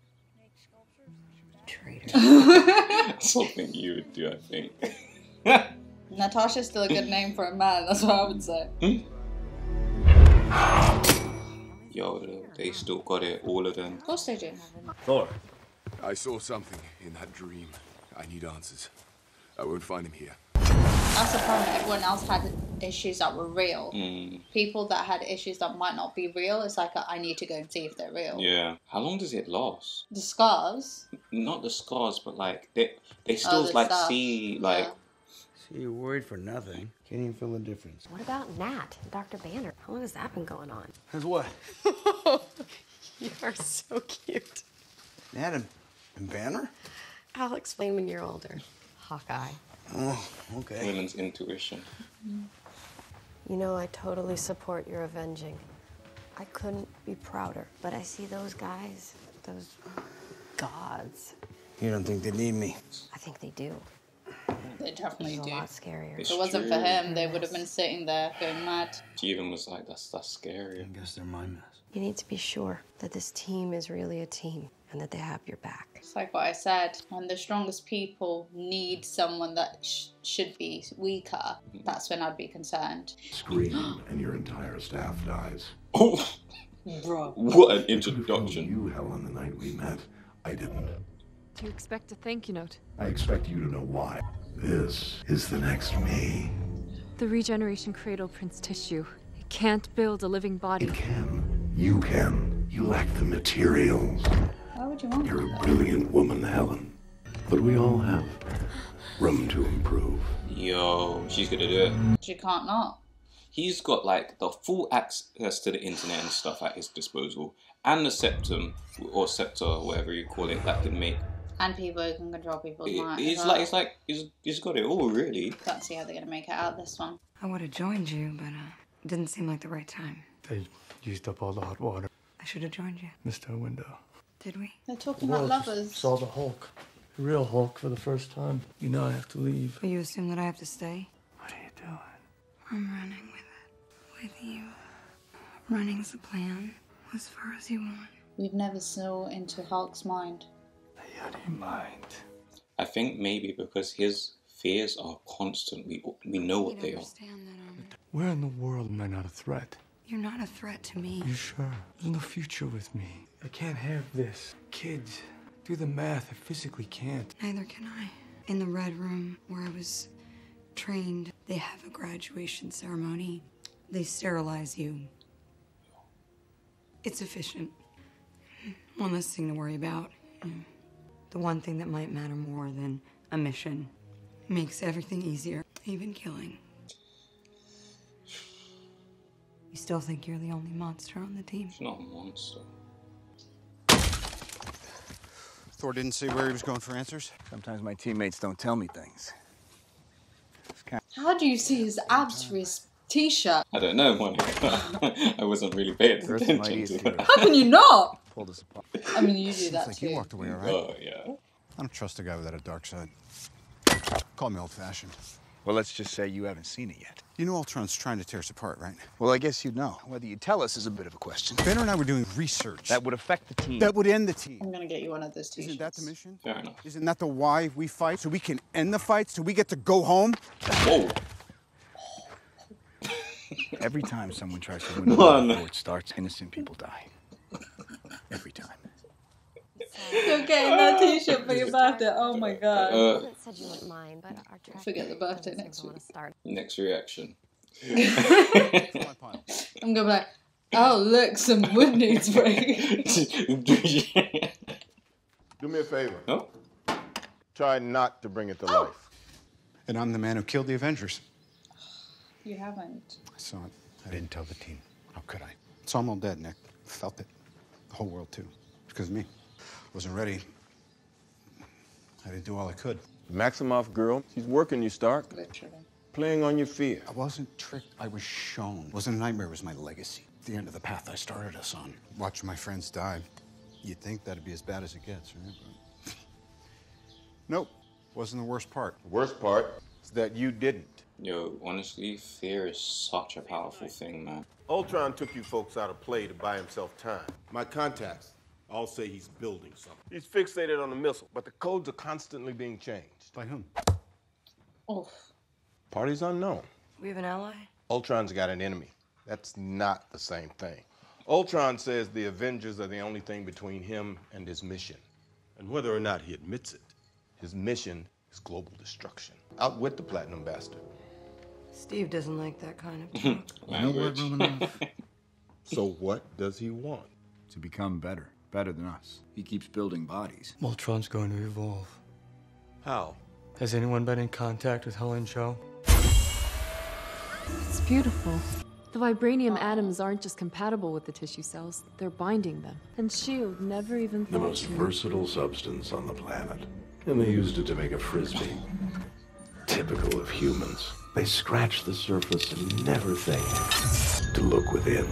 Traitor. Something you would do, I think. Natasha's still a good name for a man, that's what I would say. Yo, they still got it, all of them. Of course they do. Thor. I saw something in that dream. I need answers. I won't find him here. That's the problem. Everyone else had issues that were real. People that had issues that might not be real, it's like, I need to go and see if they're real. Yeah. How long does it last? The scars. Not the scars, but like they still the like stuff. see like. Yeah. See, you're worried for nothing. Can't even feel the difference. What about Nat and Dr. Banner? How long has that been going on? As what? You are so cute. Nat and Banner? I'll explain when you're older. Hawkeye. Oh, okay. Women's intuition. You know, I totally support your avenging. I couldn't be prouder. But I see those guys, those gods. You don't think they need me? I think they do. They definitely It's do. a lot scarier. If it wasn't for him, they would have been sitting there going mad. She even was like, that's scary. I guess they're my mess. You need to be sure that this team is really a team and that they have your back. It's like what I said. When the strongest people need someone that should be weaker, that's when I'd be concerned. Scream and your entire staff dies. Oh, bro! What an Told introduction! you hell on the night we met. I didn't. Do you expect a thank you note? I expect you to know why. This is the next me. The regeneration cradle prints tissue. It can't build a living body. It can. You can. You lack the materials. Why would you want You're that? a brilliant woman, Helen. But we all have room to improve. Yo, she's gonna do it. She can't not. He's got like the full access to the internet and stuff at his disposal, and the septum or scepter, whatever you call it, that can make. And people who can control people's minds. He's got it all really. Can't see how they're gonna make it out this one. I would have joined you, but it didn't seem like the right time. They used up all the hot water. I should have joined you. Missed our window. Did we? They're talking about lovers. Saw the Hulk. The real Hulk for the first time. You know I have to leave. But you assume that I have to stay? What are you doing? I'm running with it. With you. Running's the plan. As far as you want. We've never saw into Hulk's mind. Mind. I think maybe because his fears are constant. We know what they are. Where in the world am I not a threat? You're not a threat to me. You sure? There's no future with me. I can't have this. Kids, do the math. I physically can't. Neither can I. In the Red Room, where I was trained, they have a graduation ceremony. They sterilize you. It's efficient. One less thing to worry about. The one thing that might matter more than a mission Makes everything easier, even killing. You still think you're the only monster on the team? She's not a monster. Thor didn't say where he was going for answers? Sometimes my teammates don't tell me things. How do you see his abs through his t-shirt? I don't know, Monica. I wasn't really paying attention to that. How can you not? Pulled us apart. I mean, you do that like too. you walked away, all right? Oh, yeah. I don't trust a guy without a dark side. Call me old-fashioned. Well, let's just say you haven't seen it yet. You know Ultron's trying to tear us apart, right? Well, I guess you'd know. Whether you tell us is a bit of a question. Banner and I were doing research. That would affect the team. That would end the team. I'm gonna get you one of those t-shirts. Isn't that the mission? Fair enough. Isn't that the why we fight? So we can end the fight? So we get to go home? Whoa. Every time someone tries to win a war before it starts, innocent people die. Every time. You're getting that t-shirt for your birthday. Oh my god. Said you wouldn't mind, but our track Forget the birthday next week. Next reaction. I'm gonna be like, oh look, some wood needs breaking. Do me a favor. No? Try not to bring it to life. And I'm the man who killed the Avengers. You haven't. I saw it. I didn't tell the team. How could I? Saw them all dead, Nick. Felt it. The whole world, too. It's because of me. Wasn't ready. I didn't do all I could. Maximoff girl, she's working you, Stark. Literally. Playing on your fear. I wasn't tricked. I was shown. It wasn't a nightmare. It was my legacy. The end of the path I started us on. Watching my friends die. You'd think that'd be as bad as it gets, right? But nope. Wasn't the worst part. The worst part is that you didn't. Yo, honestly, fear is such a powerful thing, man. Ultron took you folks out of play to buy himself time. My contacts all say he's building something. He's fixated on the missile, but the codes are constantly being changed. By whom? Oh. Party's unknown. We have an ally? Ultron's got an enemy. That's not the same thing. Ultron says the Avengers are the only thing between him and his mission. And whether or not he admits it, his mission is global destruction. Outwit the Platinum Bastard. Steve doesn't like that kind of talk. Language. So what does he want? To become better. Better than us. He keeps building bodies. Ultron's going to evolve. How? Has anyone been in contact with Helen Cho? It's beautiful. The vibranium atoms aren't just compatible with the tissue cells, they're binding them. And S.H.I.E.L.D. never even The thought most to. versatile substance on the planet. And they used it to make a frisbee. Typical of humans. They scratch the surface and never think to look within.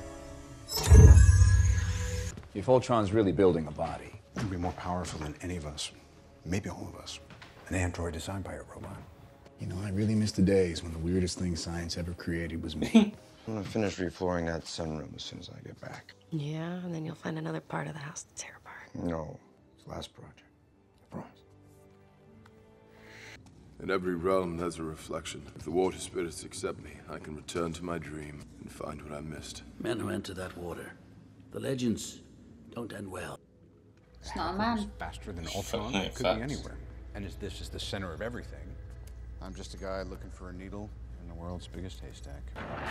If Ultron's really building a body, He'd be more powerful than any of us. Maybe all of us. An android designed by a robot. you know, I really miss the days when the weirdest thing science ever created was me. I'm gonna finish reflooring that sunroom as soon as I get back. Yeah, and then you'll find another part of the house to tear apart. No, it's the last project. I promise. In every realm, there's a reflection. If the water spirits accept me, I can return to my dream and find what I missed. Men who enter that water, the legends don't end well. It's not a man. Faster than Ultron. It could be anywhere. And is this just the center of everything? I'm just a guy looking for a needle in the world's biggest haystack.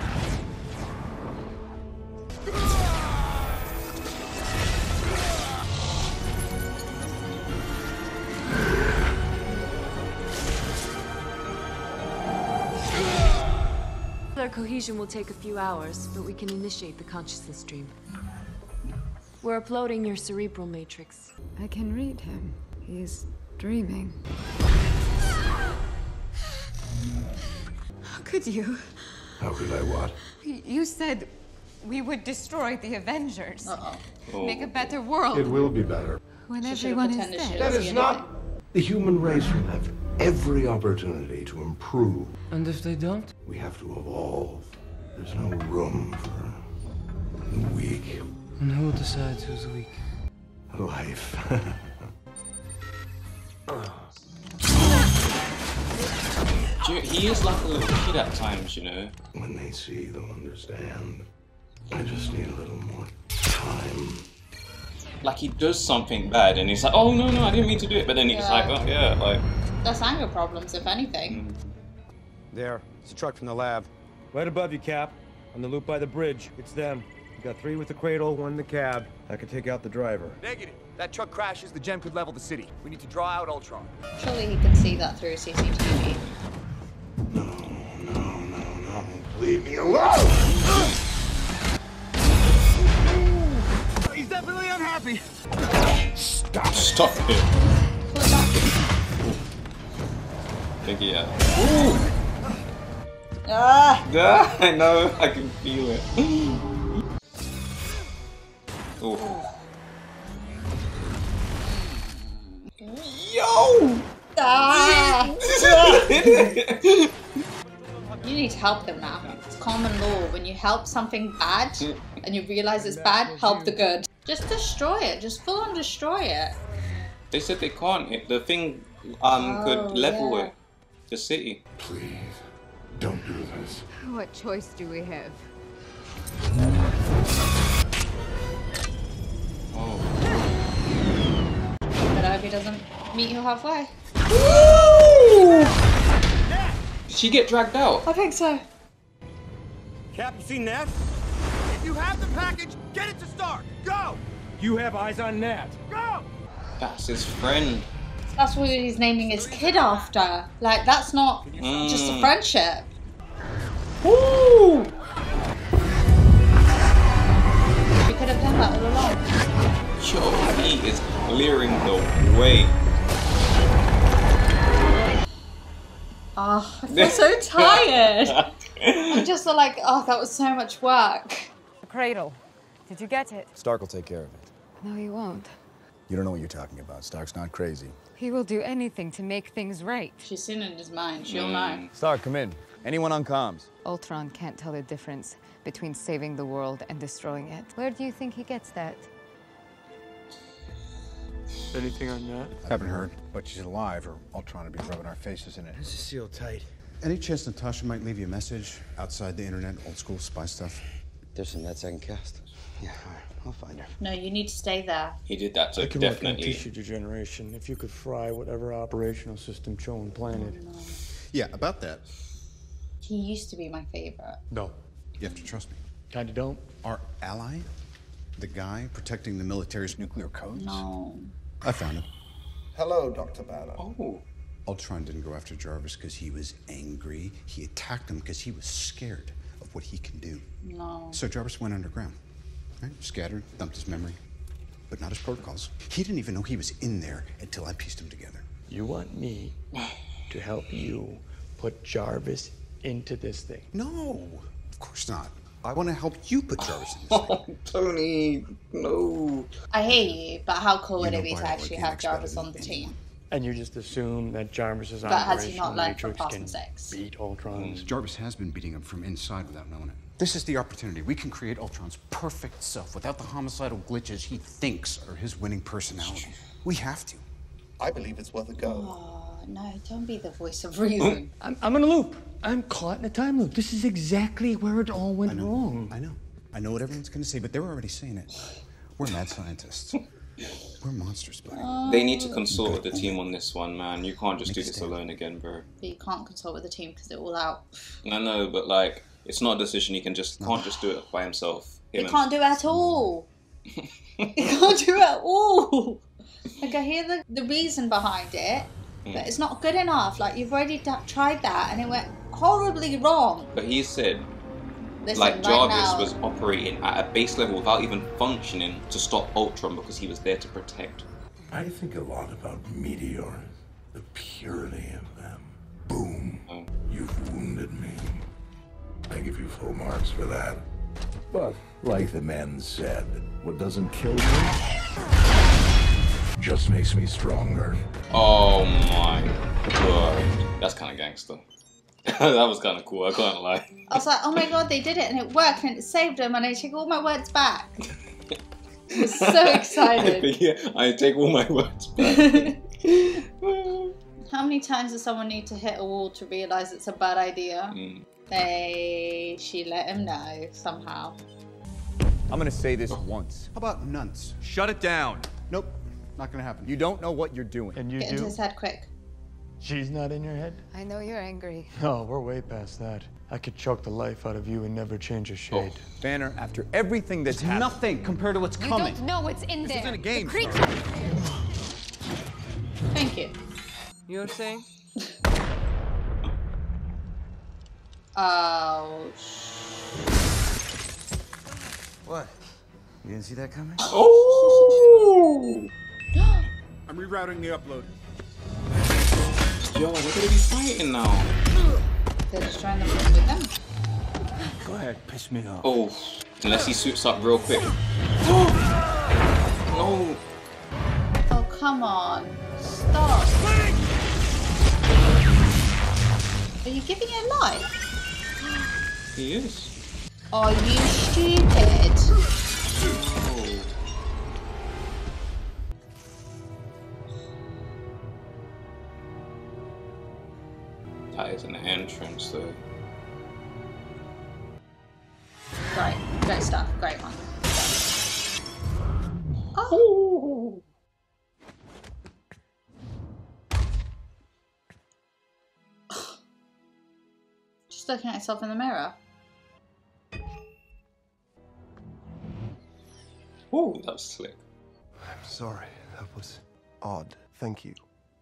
Their cohesion will take a few hours, but we can initiate the consciousness stream. We're uploading your cerebral matrix. I can read him. He's dreaming. How could you? How could I what? You said we would destroy the Avengers. Uh-oh. Make a better world. It will be better. When everyone is dead. That is not... The human race will have every opportunity to improve. And if they don't? We have to evolve. There's no room for the weak. And who decides who's weak? Life. He is like a little kid at times, you know. When they see, they'll understand. I just need a little more time. Like he does something bad and he's like, oh no, I didn't mean to do it. But then he's like, oh yeah, like... That's anger problems, if anything. There. It's a truck from the lab. Right above you, Cap. On the loop by the bridge. It's them. You got 3 with the cradle, 1 in the cab. I could take out the driver. Negative. That truck crashes, the gem could level the city. We need to draw out Ultron. Surely he can see that through CCTV. No. Leave me alone! He's definitely unhappy. Stop it. Thank you. Ooh. Ah! I know. I can feel it. Ooh. Yo! Ah! You need to help him now. It's common law. When you help something bad and you realize it's bad, help the good. Just destroy it. Just full on destroy it. They said they can't. The thing could level it. The city. Please, don't do this. What choice do we have? Oh. But I hope he doesn't meet you halfway. Did she get dragged out? I think so. Cap, you seen Nat? If you have the package, get it to Stark. Go! You have eyes on Nat. Go! That's his friend. That's what he's naming his kid after. Like, that's not just a friendship. Woo! You could have done that all along. Yo, he is clearing the way. Oh, I feel so tired. I'm just like, oh, that was so much work. The cradle. Did you get it? Stark will take care of it. No, he won't. You don't know what you're talking about. Stark's not crazy. He will do anything to make things right. She's seen in his mind. She'll know. Stark, come in. Anyone on comms? Ultron can't tell the difference between saving the world and destroying it. Where do you think he gets that? Anything on that? Haven't heard, but she's alive, or Ultron would be rubbing our faces in it. This is sealed tight. Any chance Natasha might leave you a message outside the internet, old school spy stuff? There's some nets I can cast. Yeah, all right. I'll find her. No, you need to stay there. He did that, so I could work on definitely. tissue degeneration if you could fry whatever operational system Cho implanted. Oh, no. Yeah, about that. He used to be my favorite. No. You have to trust me. Kinda don't. Our ally? The guy protecting the military's nuclear codes? No. I found him. Hello, Dr. Banner. Oh. Ultron didn't go after Jarvis because he was angry. He attacked him because he was scared of what he can do. No. So Jarvis went underground. Right? Scattered, dumped his memory, but not his protocols. He didn't even know he was in there until I pieced him together. You want me to help you put Jarvis into this thing? No, of course not. I want to help you put Jarvis in this thing. Tony, no. I hear you, but how cool would You it know be to actually biomechanics have Jarvis better on the than team? And you just assume that Jarvis's But has he operational not learned from matrix Fast can and Six? beat Ultron's? Jarvis has been beating him from inside without knowing it. This is the opportunity. We can create Ultron's perfect self without the homicidal glitches he thinks are his winning personality. We have to. I believe it's worth a go. Oh, no, don't be the voice of reason. I'm in a loop. I'm caught in a time loop. This is exactly where it all went wrong. I know. I know what everyone's going to say, but they're already saying it. We're mad scientists. We're monsters, buddy. They need to consult with the team on this one, man. You can't just do this alone again, bro. But you can't consult with the team because they're all out. I know, but like, it's not a decision he can just can't just do it by himself. He can't do it at all. He can't do it at all. Like, I hear the reason behind it, but it's not good enough. Like, you've already tried that and it went horribly wrong. But he said, Listen, like, right Jarvis now, was operating at a base level without even functioning to stop Ultron because he was there to protect. I think a lot about meteors, the purity of them. Boom. You've wounded me. I give you full marks for that. But, like the man said, what doesn't kill me just makes me stronger. Oh my god. That's kind of gangster. That was kind of cool, I can't lie. I was like, oh my god, they did it and it worked and it saved him and I take all my words back. I was so excited. Yeah, I take all my words back. How many times does someone need to hit a wall to realize it's a bad idea? She let him know somehow. I'm gonna say this once. How about nunts? Shut it down. Nope, not gonna happen. You don't know what you're doing. And you Get into his head quick. She's not in your head? I know you're angry. No, we're way past that. I could choke the life out of you and never change a shade. Banner, after everything that's happened... Nothing compared to what's You coming. don't know what's in there. This isn't a game. The creature. Thank you. You know what I'm saying? Oh. What? You didn't see that coming? Oh! I'm rerouting the upload. Yo, they're gonna be fighting now. They're just trying to win with them. Go ahead, piss me off. Oh, unless he suits up real quick. No. Oh, come on. Stop. Are you giving it life? He is. Are you stupid? Oh. That is an entrance, though. Great. Great stuff. Great one. Oh. Just looking at yourself in the mirror. Oh, that was slick. I'm sorry. That was odd. Thank you.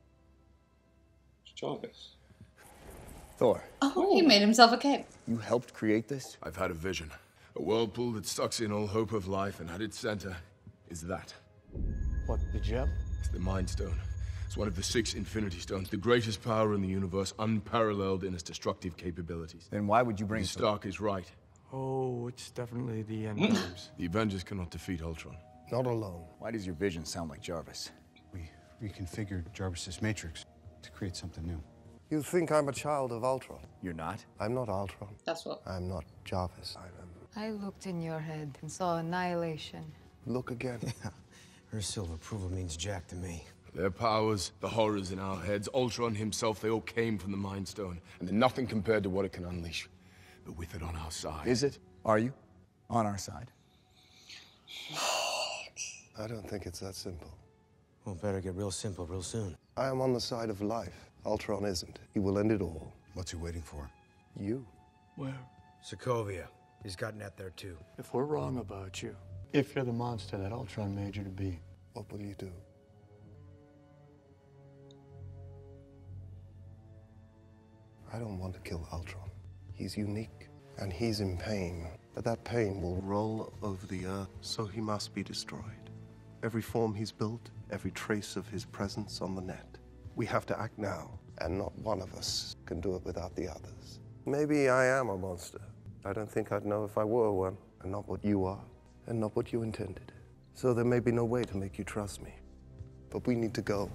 Jarvis. Thor, Oh, he made himself a cape. you helped create this? I've had a vision. A whirlpool that sucks in all hope of life, and at its center is that. What, the gem? It's the Mind Stone. It's one of the 6 Infinity Stones, the greatest power in the universe, unparalleled in its destructive capabilities. Then why would you bring it? Stark is right. Oh, it's definitely the end games. The Avengers cannot defeat Ultron. Not alone. Why does your vision sound like Jarvis? We reconfigured Jarvis's matrix to create something new. You think I'm a child of Ultron? You're not? I'm not Ultron. That's what. I'm not Jarvis. I looked in your head and saw annihilation. Look again. Her silver approval means jack to me. Their powers, the horrors in our heads, Ultron himself, they all came from the Mind Stone. And they're nothing compared to what it can unleash. But with it on our side. Is it? Are you? On our side? I don't think it's that simple. Well, better get real simple real soon. I am on the side of life. Ultron isn't. He will end it all. What's he waiting for? You. Where? Sokovia. He's got Net there too. If we're wrong about you, if you're the monster that Ultron made you to be, what will you do? I don't want to kill Ultron. He's unique, and he's in pain. But that pain will roll over the Earth, so he must be destroyed. Every form he's built, every trace of his presence on the Net. We have to act now, and not one of us can do it without the others. Maybe I am a monster. I don't think I'd know if I were one, and not what you are, and not what you intended. So there may be no way to make you trust me. But we need to go.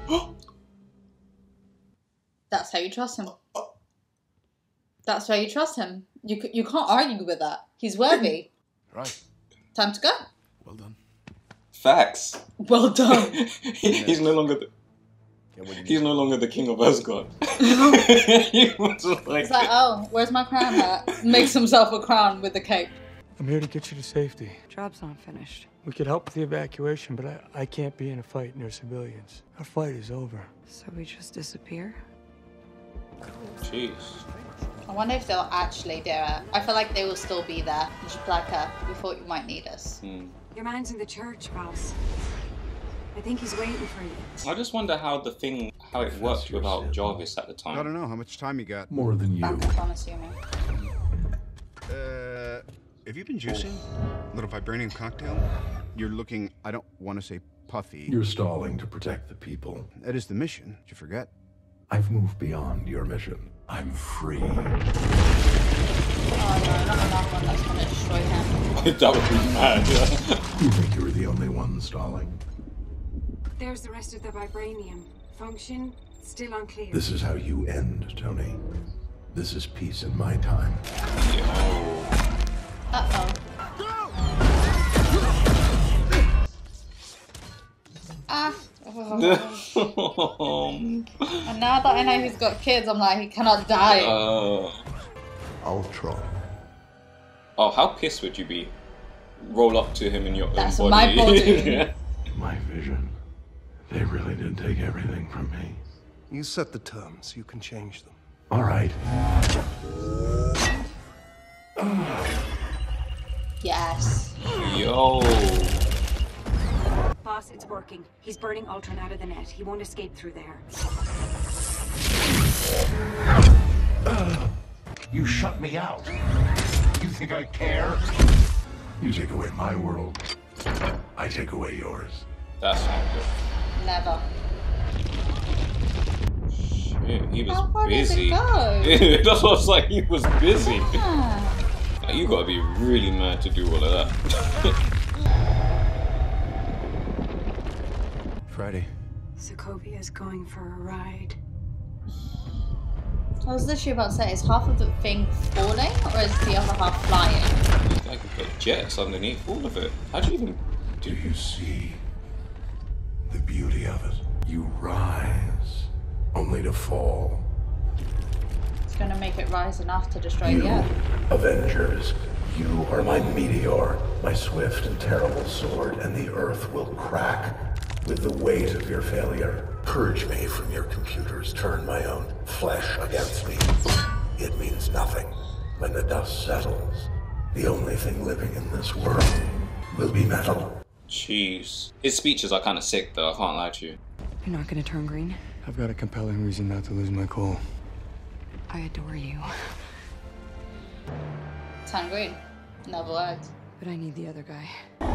That's how you trust him. That's why you trust him. You can't argue with that. He's worthy. Right. Time to go. Well done. Facts. Well done. He's no longer the... He's no longer the king of Asgard. He was like... It's like, oh, where's my crown hat? Makes himself a crown with a cape. I'm here to get you to safety. Job's not finished. We could help with the evacuation, but I can't be in a fight near civilians. Our fight is over. So we just disappear? Jeez. I wonder if they'll actually do it. I feel like they will still be there. Just like, we thought you might need us. Your man's in the church, boss. I think he's waiting for you. I just wonder how it worked without Jarvis at the time. I don't know. How much time you got? More than you. Back, I'm assuming. Have you been juicing? A little vibranium cocktail? You're looking, I don't want to say puffy. You're stalling to protect the people. That is the mission. Did you forget? I've moved beyond your mission. I'm free. Oh no, not another one that's gonna destroy him. That would be mad, yeah. You think you were the only one stalling? There's the rest of the vibranium. Function still unclear. This is how you end, Tony. This is peace in my time. Uh-oh. Ah. And now that I know he's got kids, I'm like, he cannot die. Ultron. Oh, how pissed would you be? Roll up to him in your That's own body. my body. My vision. They really did take everything from me. You set the terms. You can change them. All right. Yes. Yo. Boss, it's working. He's burning Ultron out of the net. He won't escape through there. You shut me out. You think I care? You take away my world, I take away yours. That's not good. Never. Shit, he was How far busy. does it go? That's what I was like, he was busy. Yeah. Like, you gotta be really mad to do all of that. Friday. Sokovia's going for a ride. I was literally about to say, is half of the thing falling, or is the other half flying? I could put jets underneath all of it. How'd you even do you see the beauty of it? You rise, only to fall. It's gonna make it rise enough to destroy You, the Earth. Avengers, you are my meteor, my swift and terrible sword, and the Earth will crack with the weight of your failure. Purge me from your computers, turn my own flesh against me. It means nothing. When the dust settles, the only thing living in this world will be metal. Jeez. His speeches are kind of sick though, I can't lie to you. You're not gonna turn green? I've got a compelling reason not to lose my cool. I adore you. Turn green. Never worked. But I need the other guy.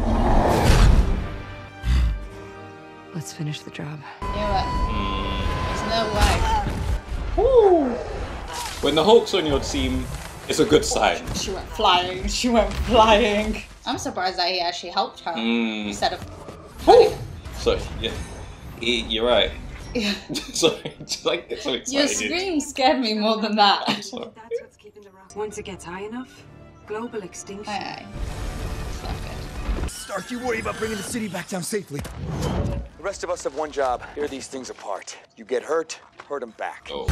Let's finish the job. Knew it. There's no way. Woo! When the Hulk's on your team, it's a good sign. She went flying. She went flying. I'm surprised that he actually helped her instead of. Sorry, yeah. You're right. Yeah. Sorry, just like get so excited. Your scream scared me more than that. That's what's keeping the rock. Once it gets high enough, global extinction. Aye. It's not good. Stark, you worry about bringing the city back down safely. The rest of us have one job. Tear these things apart. You get hurt, hurt them back. Oh.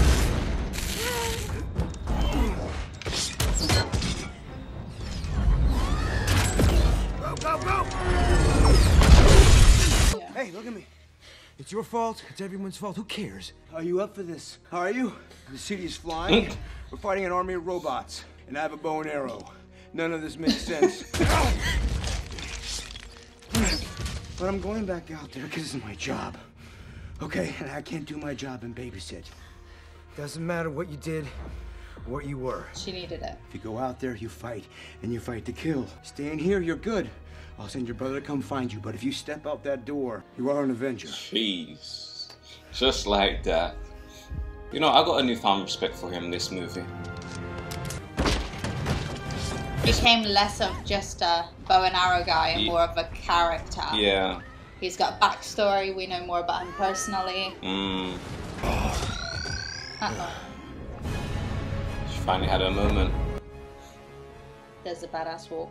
Go, go, go! Hey, look at me. It's your fault. It's everyone's fault. Who cares? Are you up for this? Are you? The city is flying. We're fighting an army of robots. And I have a bow and arrow. None of this makes sense. But I'm going back out there because it's my job. Okay? And I can't do my job and babysit. Doesn't matter what you did or what you were. She needed it. If you go out there, you fight. And you fight to kill. Staying here, you're good. I'll send your brother to come find you. But if you step out that door, you are an Avenger. Jeez. Just like that. You know, I got a newfound respect for him in this movie. Became less of just a bow and arrow guy and more of a character. Yeah. He's got a backstory. We know more about him personally. She finally had her moment. There's a badass walk.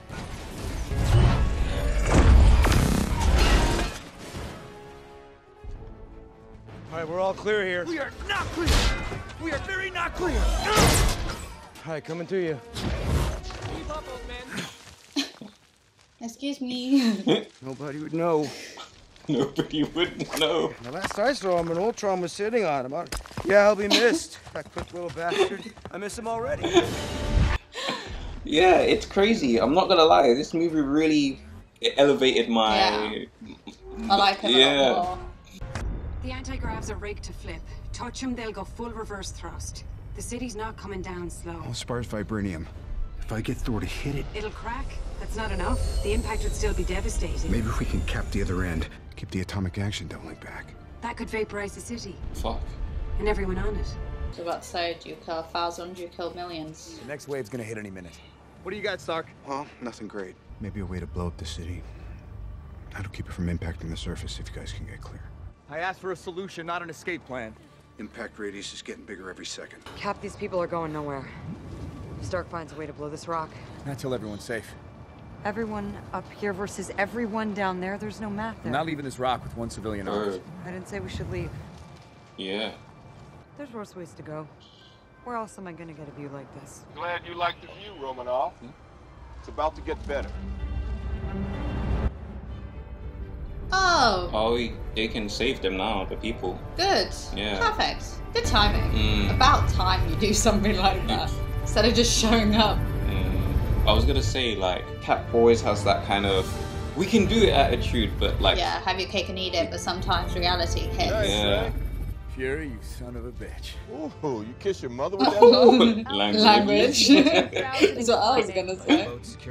All right, we're all clear here. We are not clear. We are very not clear. All right, coming to you. Keep up, old man. Excuse me. Nobody would know. Nobody would know. The last I saw him, an Ultron was sitting on him. Yeah, I'll be missed. That quick little bastard. I miss him already. Yeah, it's crazy. I'm not gonna lie. This movie really elevated my. Yeah. I like him a lot more. The anti-gravs are rigged to flip. Touch them, they'll go full reverse thrust. The city's not coming down slow. All sparse vibranium. If I get Thor to hit it, It'll crack. That's not enough. The impact would still be devastating. maybe if we can cap the other end, keep the atomic action doubling back. That could vaporize the city. Fuck. And everyone on it. I was about to say, do you kill 1,000, do you kill millions? The next wave's gonna hit any minute. What do you got, Stark? Well, nothing great. Maybe a way to blow up the city. That'll keep it from impacting the surface if you guys can get clear. I asked for a solution, not an escape plan. Impact radius is getting bigger every second. Cap, these people are going nowhere. Stark finds a way to blow this rock. Not till everyone's safe. Everyone up here versus everyone down there, there's no math I'm there. not leaving this rock with one civilian on it. I didn't say we should leave. Yeah. There's worse ways to go. Where else am I gonna get a view like this? Glad you like the view, Romanoff. It's about to get better. Oh, they can save them now, the people. good. Yeah. Perfect. Good timing. About time you do something like that. Instead of just showing up. I was gonna say, like, Cap always has that kind of we can do it attitude, but like... Yeah, have your cake and eat it, but sometimes reality hits. Yeah. Fury, you son of a bitch. Oh, you kiss your mother with that? Language. That's what I was gonna say.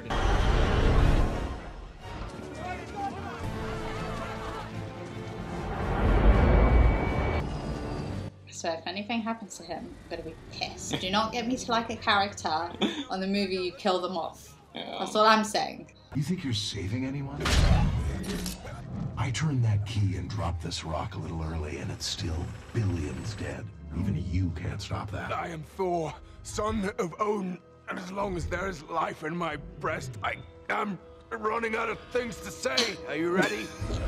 So if anything happens to him, I'm gonna be pissed. Do not get me to like a character on the movie you kill them off. Yeah. That's all I'm saying. You think you're saving anyone? I turned that key and dropped this rock a little early, and it's still billions dead. Even you can't stop that. I am Thor, son of Odin, and as long as there is life in my breast, I am running out of things to say. Are you ready?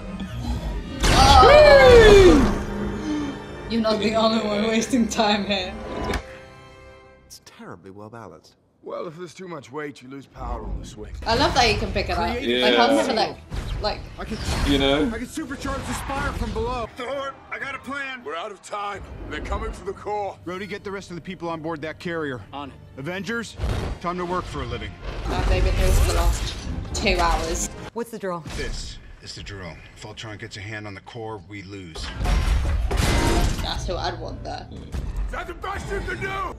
You're not the only one wasting time here. It's terribly well balanced. Well, if there's too much weight, you lose power on the swing. I love that you can pick it up. Yeah. Like, I'll never like. I can, you know? I can supercharge the spire from below. Thor, I got a plan. We're out of time. They're coming for the core. Rhodey, get the rest of the people on board that carrier. On it. Avengers, time to work for a living. They've been here for the last 2 hours. What's the drill? This is the drill. If Ultron gets a hand on the core, we lose. That's who I'd want there. That's the best you can do.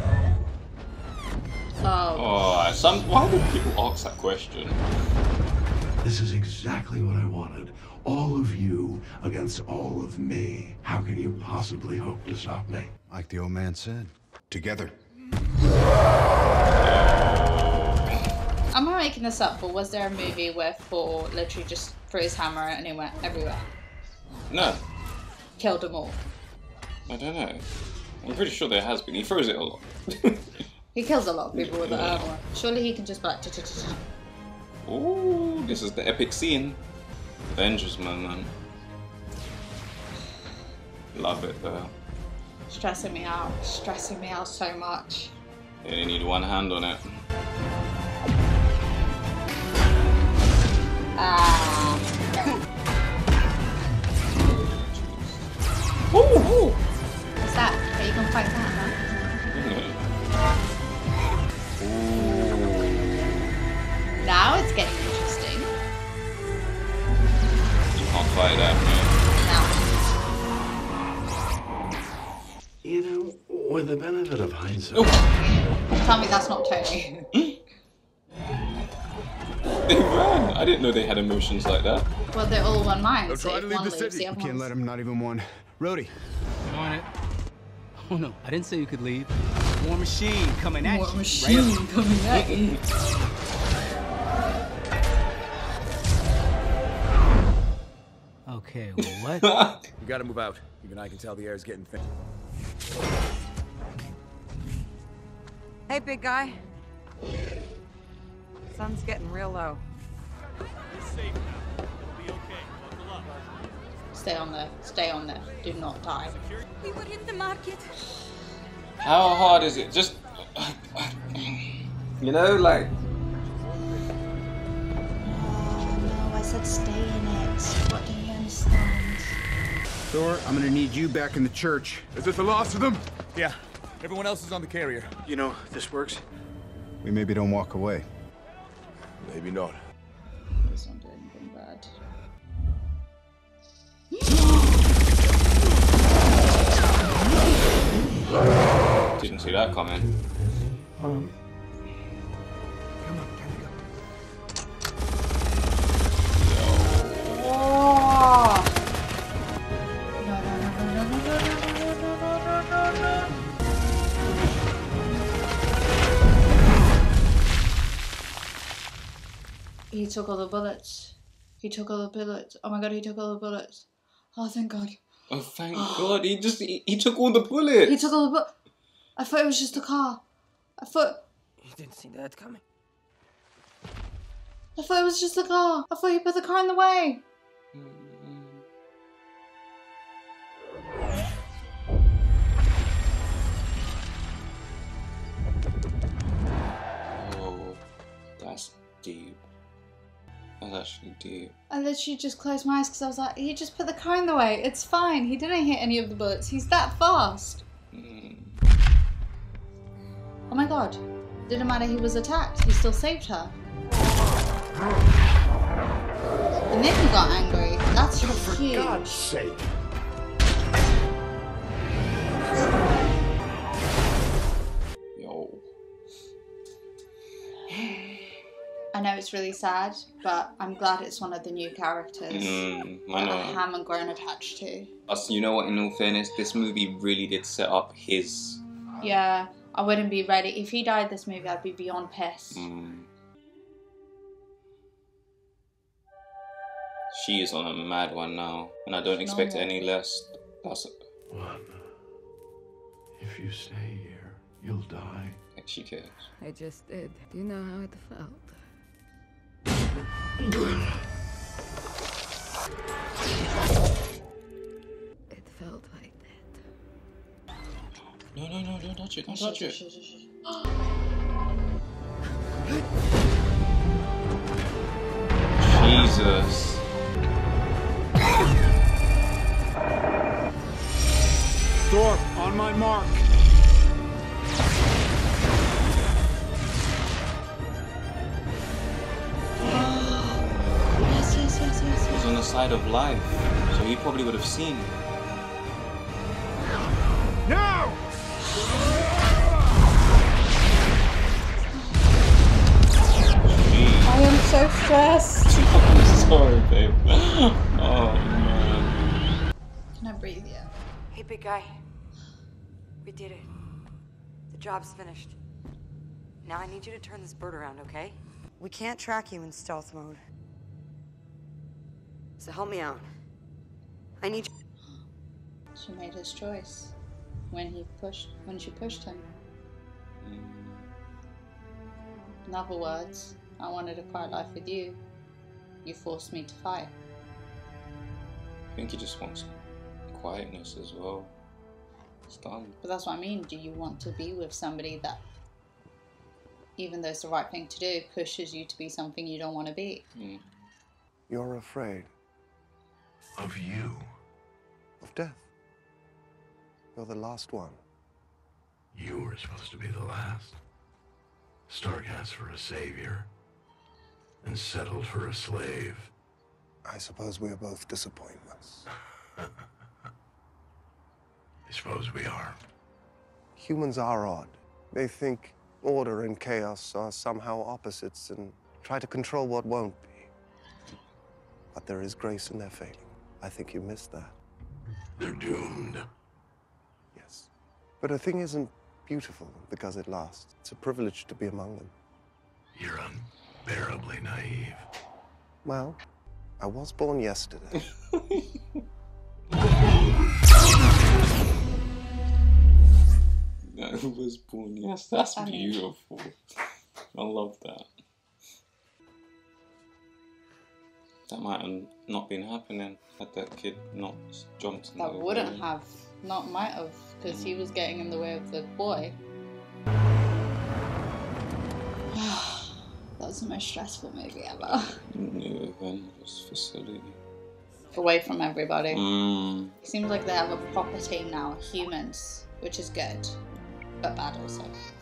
Oh. Why do people ask that question? This is exactly what I wanted. All of you against all of me. How can you possibly hope to stop me? Like the old man said, together. I'm not making this up, but was there a movie where Thor literally just threw his hammer and it went everywhere? No. Killed them all. I don't know. I'm pretty sure there has been. He throws it a lot. He kills a lot of people with the armor. Surely he can just be like... Ooh, this is the epic scene. Avengers moment. Love it though. Stressing me out so much. They only need one hand on it. Ooh. What's that? Are you gonna fight that, huh? Now it's getting interesting. You can't fight that, man. You know, with the benefit of hindsight... Tell me that's not Tony. They ran. I didn't know they had emotions like that. Well, they're all one mind, They'll so try if to leave one the leaves, city. the other Can't one's... let him, not even one. Rhodey. On it. Oh no, I didn't say you could leave. War machine coming at you. War machine coming at you. Okay, well, what? You gotta move out. Even I can tell the air's getting thin. Hey, big guy. Sun's getting real low. Stay on there. Stay on there. Do not die. We were in the market. How hard is it? Just... You know, like... No, I said stay in it. What do you understand? Thor, I'm gonna need you back in the church. Is this the last of them? Yeah. Everyone else is on the carrier. You know, this works. We maybe don't walk away. Maybe not. This won't do anything bad. Didn't see that coming. Come on, He took all the bullets. He took all the bullets. Oh my god, he took all the bullets. Oh, thank god. Oh, thank God. He took all the bullets. He took all the bullets. I thought it was just a car. I thought You didn't see that coming. it was just a car. I thought you put the car in the way. Oh, that's deep. That's actually deep. I literally just closed my eyes because I was like, he just put the car in the way. It's fine. He didn't hit any of the bullets. He's that fast. Oh my god. Didn't matter he was attacked. He still saved her. And then he got angry. That's huge. For God's sake. Yo. I know it's really sad, but I'm glad it's one of the new characters I that know. I haven't grown attached to. You know what, in all fairness, this movie really did set up his... Yeah, I wouldn't be ready. If he died this movie, I'd be beyond pissed. She is on a mad one now, and I don't expect any less. That's One. If you stay here, you'll die. like she cares. I just did. Do you know how it felt? It felt like that. No, don't touch it, don't touch it. Jesus. Thorpe, on my mark. Yes. He's on the side of life, so he probably would have seen. No! I am so stressed. I'm sorry, babe. Oh, man. Can I breathe yet? Hey, big guy. We did it. The job's finished. Now I need you to turn this bird around, okay? We can't track you in stealth mode. So help me out. I need you. She made his choice when she pushed him. In other words, I wanted a quiet life with you. You forced me to fight. I think he just wants quietness as well. It's done. But that's what I mean. Do you want to be with somebody that, even though it's the right thing to do, pushes you to be something you don't want to be? You're afraid. Of you. Of death. You're the last one. You were supposed to be the last. Stark asked for a savior and settled for a slave. I suppose we are both disappointments. I suppose we are. Humans are odd. They think order and chaos are somehow opposites and try to control what won't be. But there is grace in their failing. I think you missed that. They're doomed. Yes. But a thing isn't beautiful because it lasts. It's a privilege to be among them. You're unbearably naive. Well, I was born yesterday. I was born, yes, that's beautiful. I love that. That might have not been happening had that kid not jumped in That the wouldn't way. have, not might have, because he was getting in the way of the boy. That was the most stressful movie ever. New Avengers facility. Away from everybody. Mm. It seems like they have a proper team now, humans, which is good, but bad also.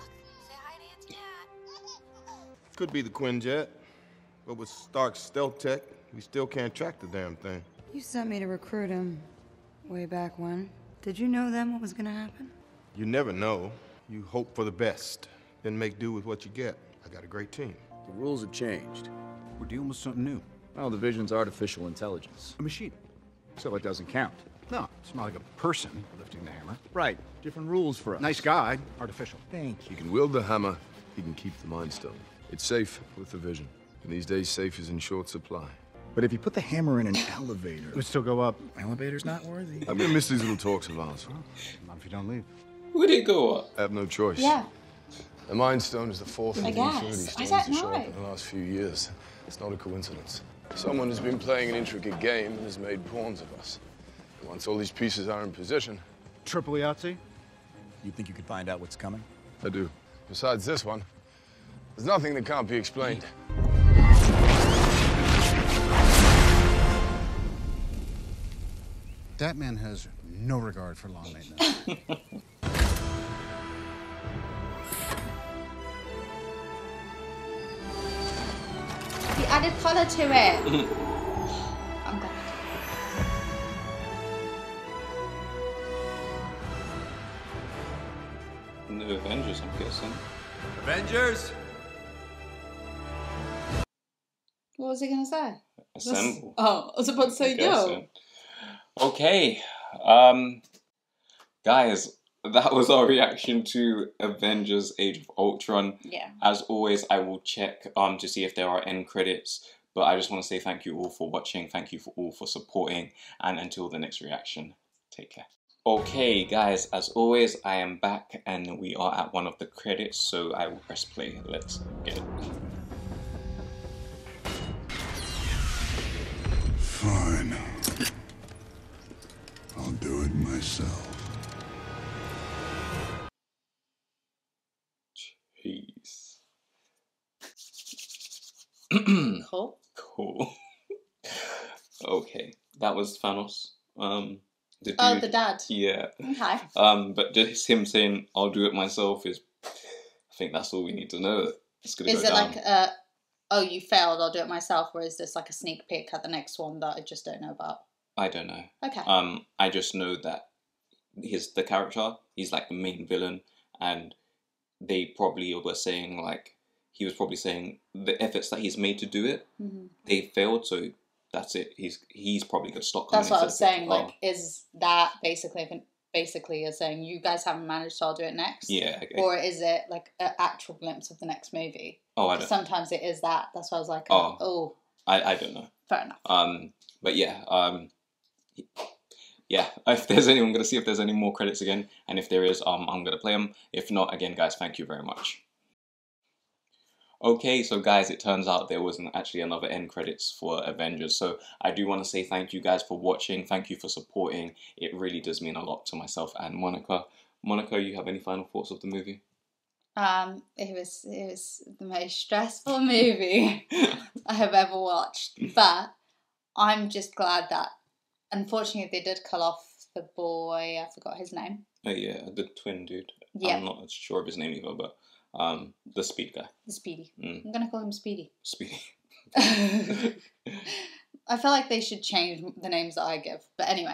Could be the Quinjet, but with Stark's stealth tech, we still can't track the damn thing. You sent me to recruit him way back when. Did you know then what was gonna happen? You never know. You hope for the best, then make do with what you get. I got a great team. The rules have changed. We're dealing with something new. Well, the Vision's artificial intelligence. A machine. So it doesn't count. No, it's not like a person lifting the hammer. Right. Different rules for us. Nice guy, artificial. Thank you. He can wield the hammer, he can keep the Mind Stone. It's safe with the Vision. And these days, safe is in short supply. But if you put the hammer in an elevator... It would still go up. Elevator's not worthy. I'm gonna miss these little talks of ours. Not if you don't leave. Would it go up? I have no choice. Yeah. The Mind Stone is the fourth of I the guess. Infinity I Stones don't to show know. up in the last few years. It's not a coincidence. Someone has been playing an intricate game and has made pawns of us. And once all these pieces are in position... Triple Yahtzee? You think you could find out what's coming? I do. Besides this one, there's nothing that can't be explained. That man has no regard for lawn maintenance. He added colour to it. I'm glad. New Avengers, I'm guessing. Avengers! What was he gonna say? Assemble. Oh, I was about to say I guess yo. so. Okay. Guys, that was our reaction to Avengers Age of Ultron. Yeah. As always, I will check to see if there are end credits. But I just want to say thank you all for watching. Thank you all for supporting. And until the next reaction, take care. Okay, guys, as always, I am back and we are at one of the credits. So I will press play. Let's get it. Fine. I'll do it myself. Jeez. Cool. Cool. Okay, that was Thanos. The dude, The dad. Yeah. Okay. But just him saying, "I'll do it myself," is, I think that's all we need to know. It's gonna Is go it down. like oh, you failed, I'll do it myself, or is this like a sneak peek at the next one that I just don't know about? I don't know. Okay. I just know that the character, he's like the main villain, and they probably were saying like he was probably saying the efforts that he's made to do it, they failed, so that's it. He's probably gonna stop coming. That's what I was saying. Oh. Like, is that basically is saying you guys haven't managed, so I'll do it next? Yeah. Okay. Or is it like an actual glimpse of the next movie? Oh, I don't. Sometimes it is that. That's why I was like, I don't know. Fair enough. But yeah. Yeah. If there's any, I'm gonna see if there's any more credits again, and if there is, I'm gonna play them. If not, again, guys, thank you very much. Okay, so guys, it turns out there wasn't actually another end credits for Avengers, so I do want to say thank you guys for watching, thank you for supporting. It really does mean a lot to myself and Monica. Monica, you have any final thoughts of the movie? It was the most stressful movie I have ever watched, but I'm just glad that, unfortunately, they did kill off the boy. I forgot his name. Oh yeah, the twin dude. Yeah. I'm not sure of his name either, but the speed guy. The Speedy. I'm gonna call him Speedy. Speedy. I feel like they should change the names that I give, but anyway,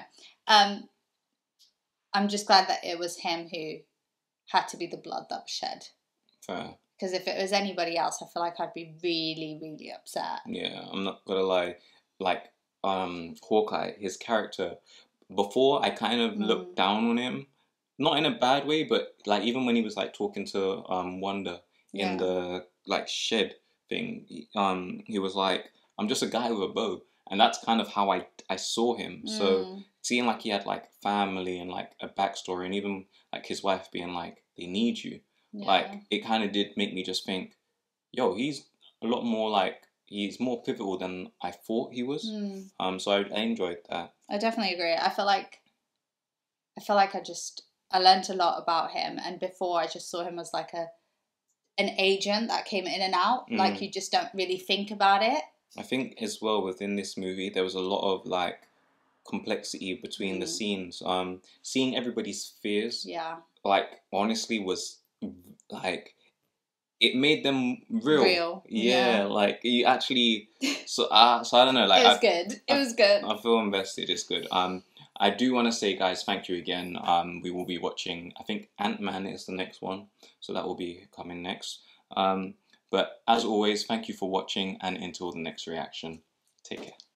I'm just glad that it was him who had to be the blood that was shed. Fair. Because if it was anybody else, I feel like I'd be really, really upset. Yeah, I'm not gonna lie. Like, Hawkeye, his character, before I kind of looked down on him, not in a bad way, but like even when he was like talking to Wanda in the like shed thing, he was like, "I'm just a guy with a bow," and that's kind of how I saw him. So seeing like he had like family and like a backstory, and even like his wife being like, "They need you," like it kind of did make me just think, "Yo, he's a lot more like." He's more pivotal than I thought he was. So I enjoyed that. I definitely agree. I feel like I learned a lot about him, and before I just saw him as like an agent that came in and out. Like you just don't really think about it. I think as well within this movie there was a lot of like complexity between the scenes. Seeing everybody's fears. Yeah. Like honestly was like. It made them real. Yeah, like you actually. So I don't know. Like it was good. It was good. I feel invested. It's good. I do want to say, guys, thank you again. We will be watching. I think Ant-Man is the next one, so that will be coming next. But as always, thank you for watching, and until the next reaction, take care.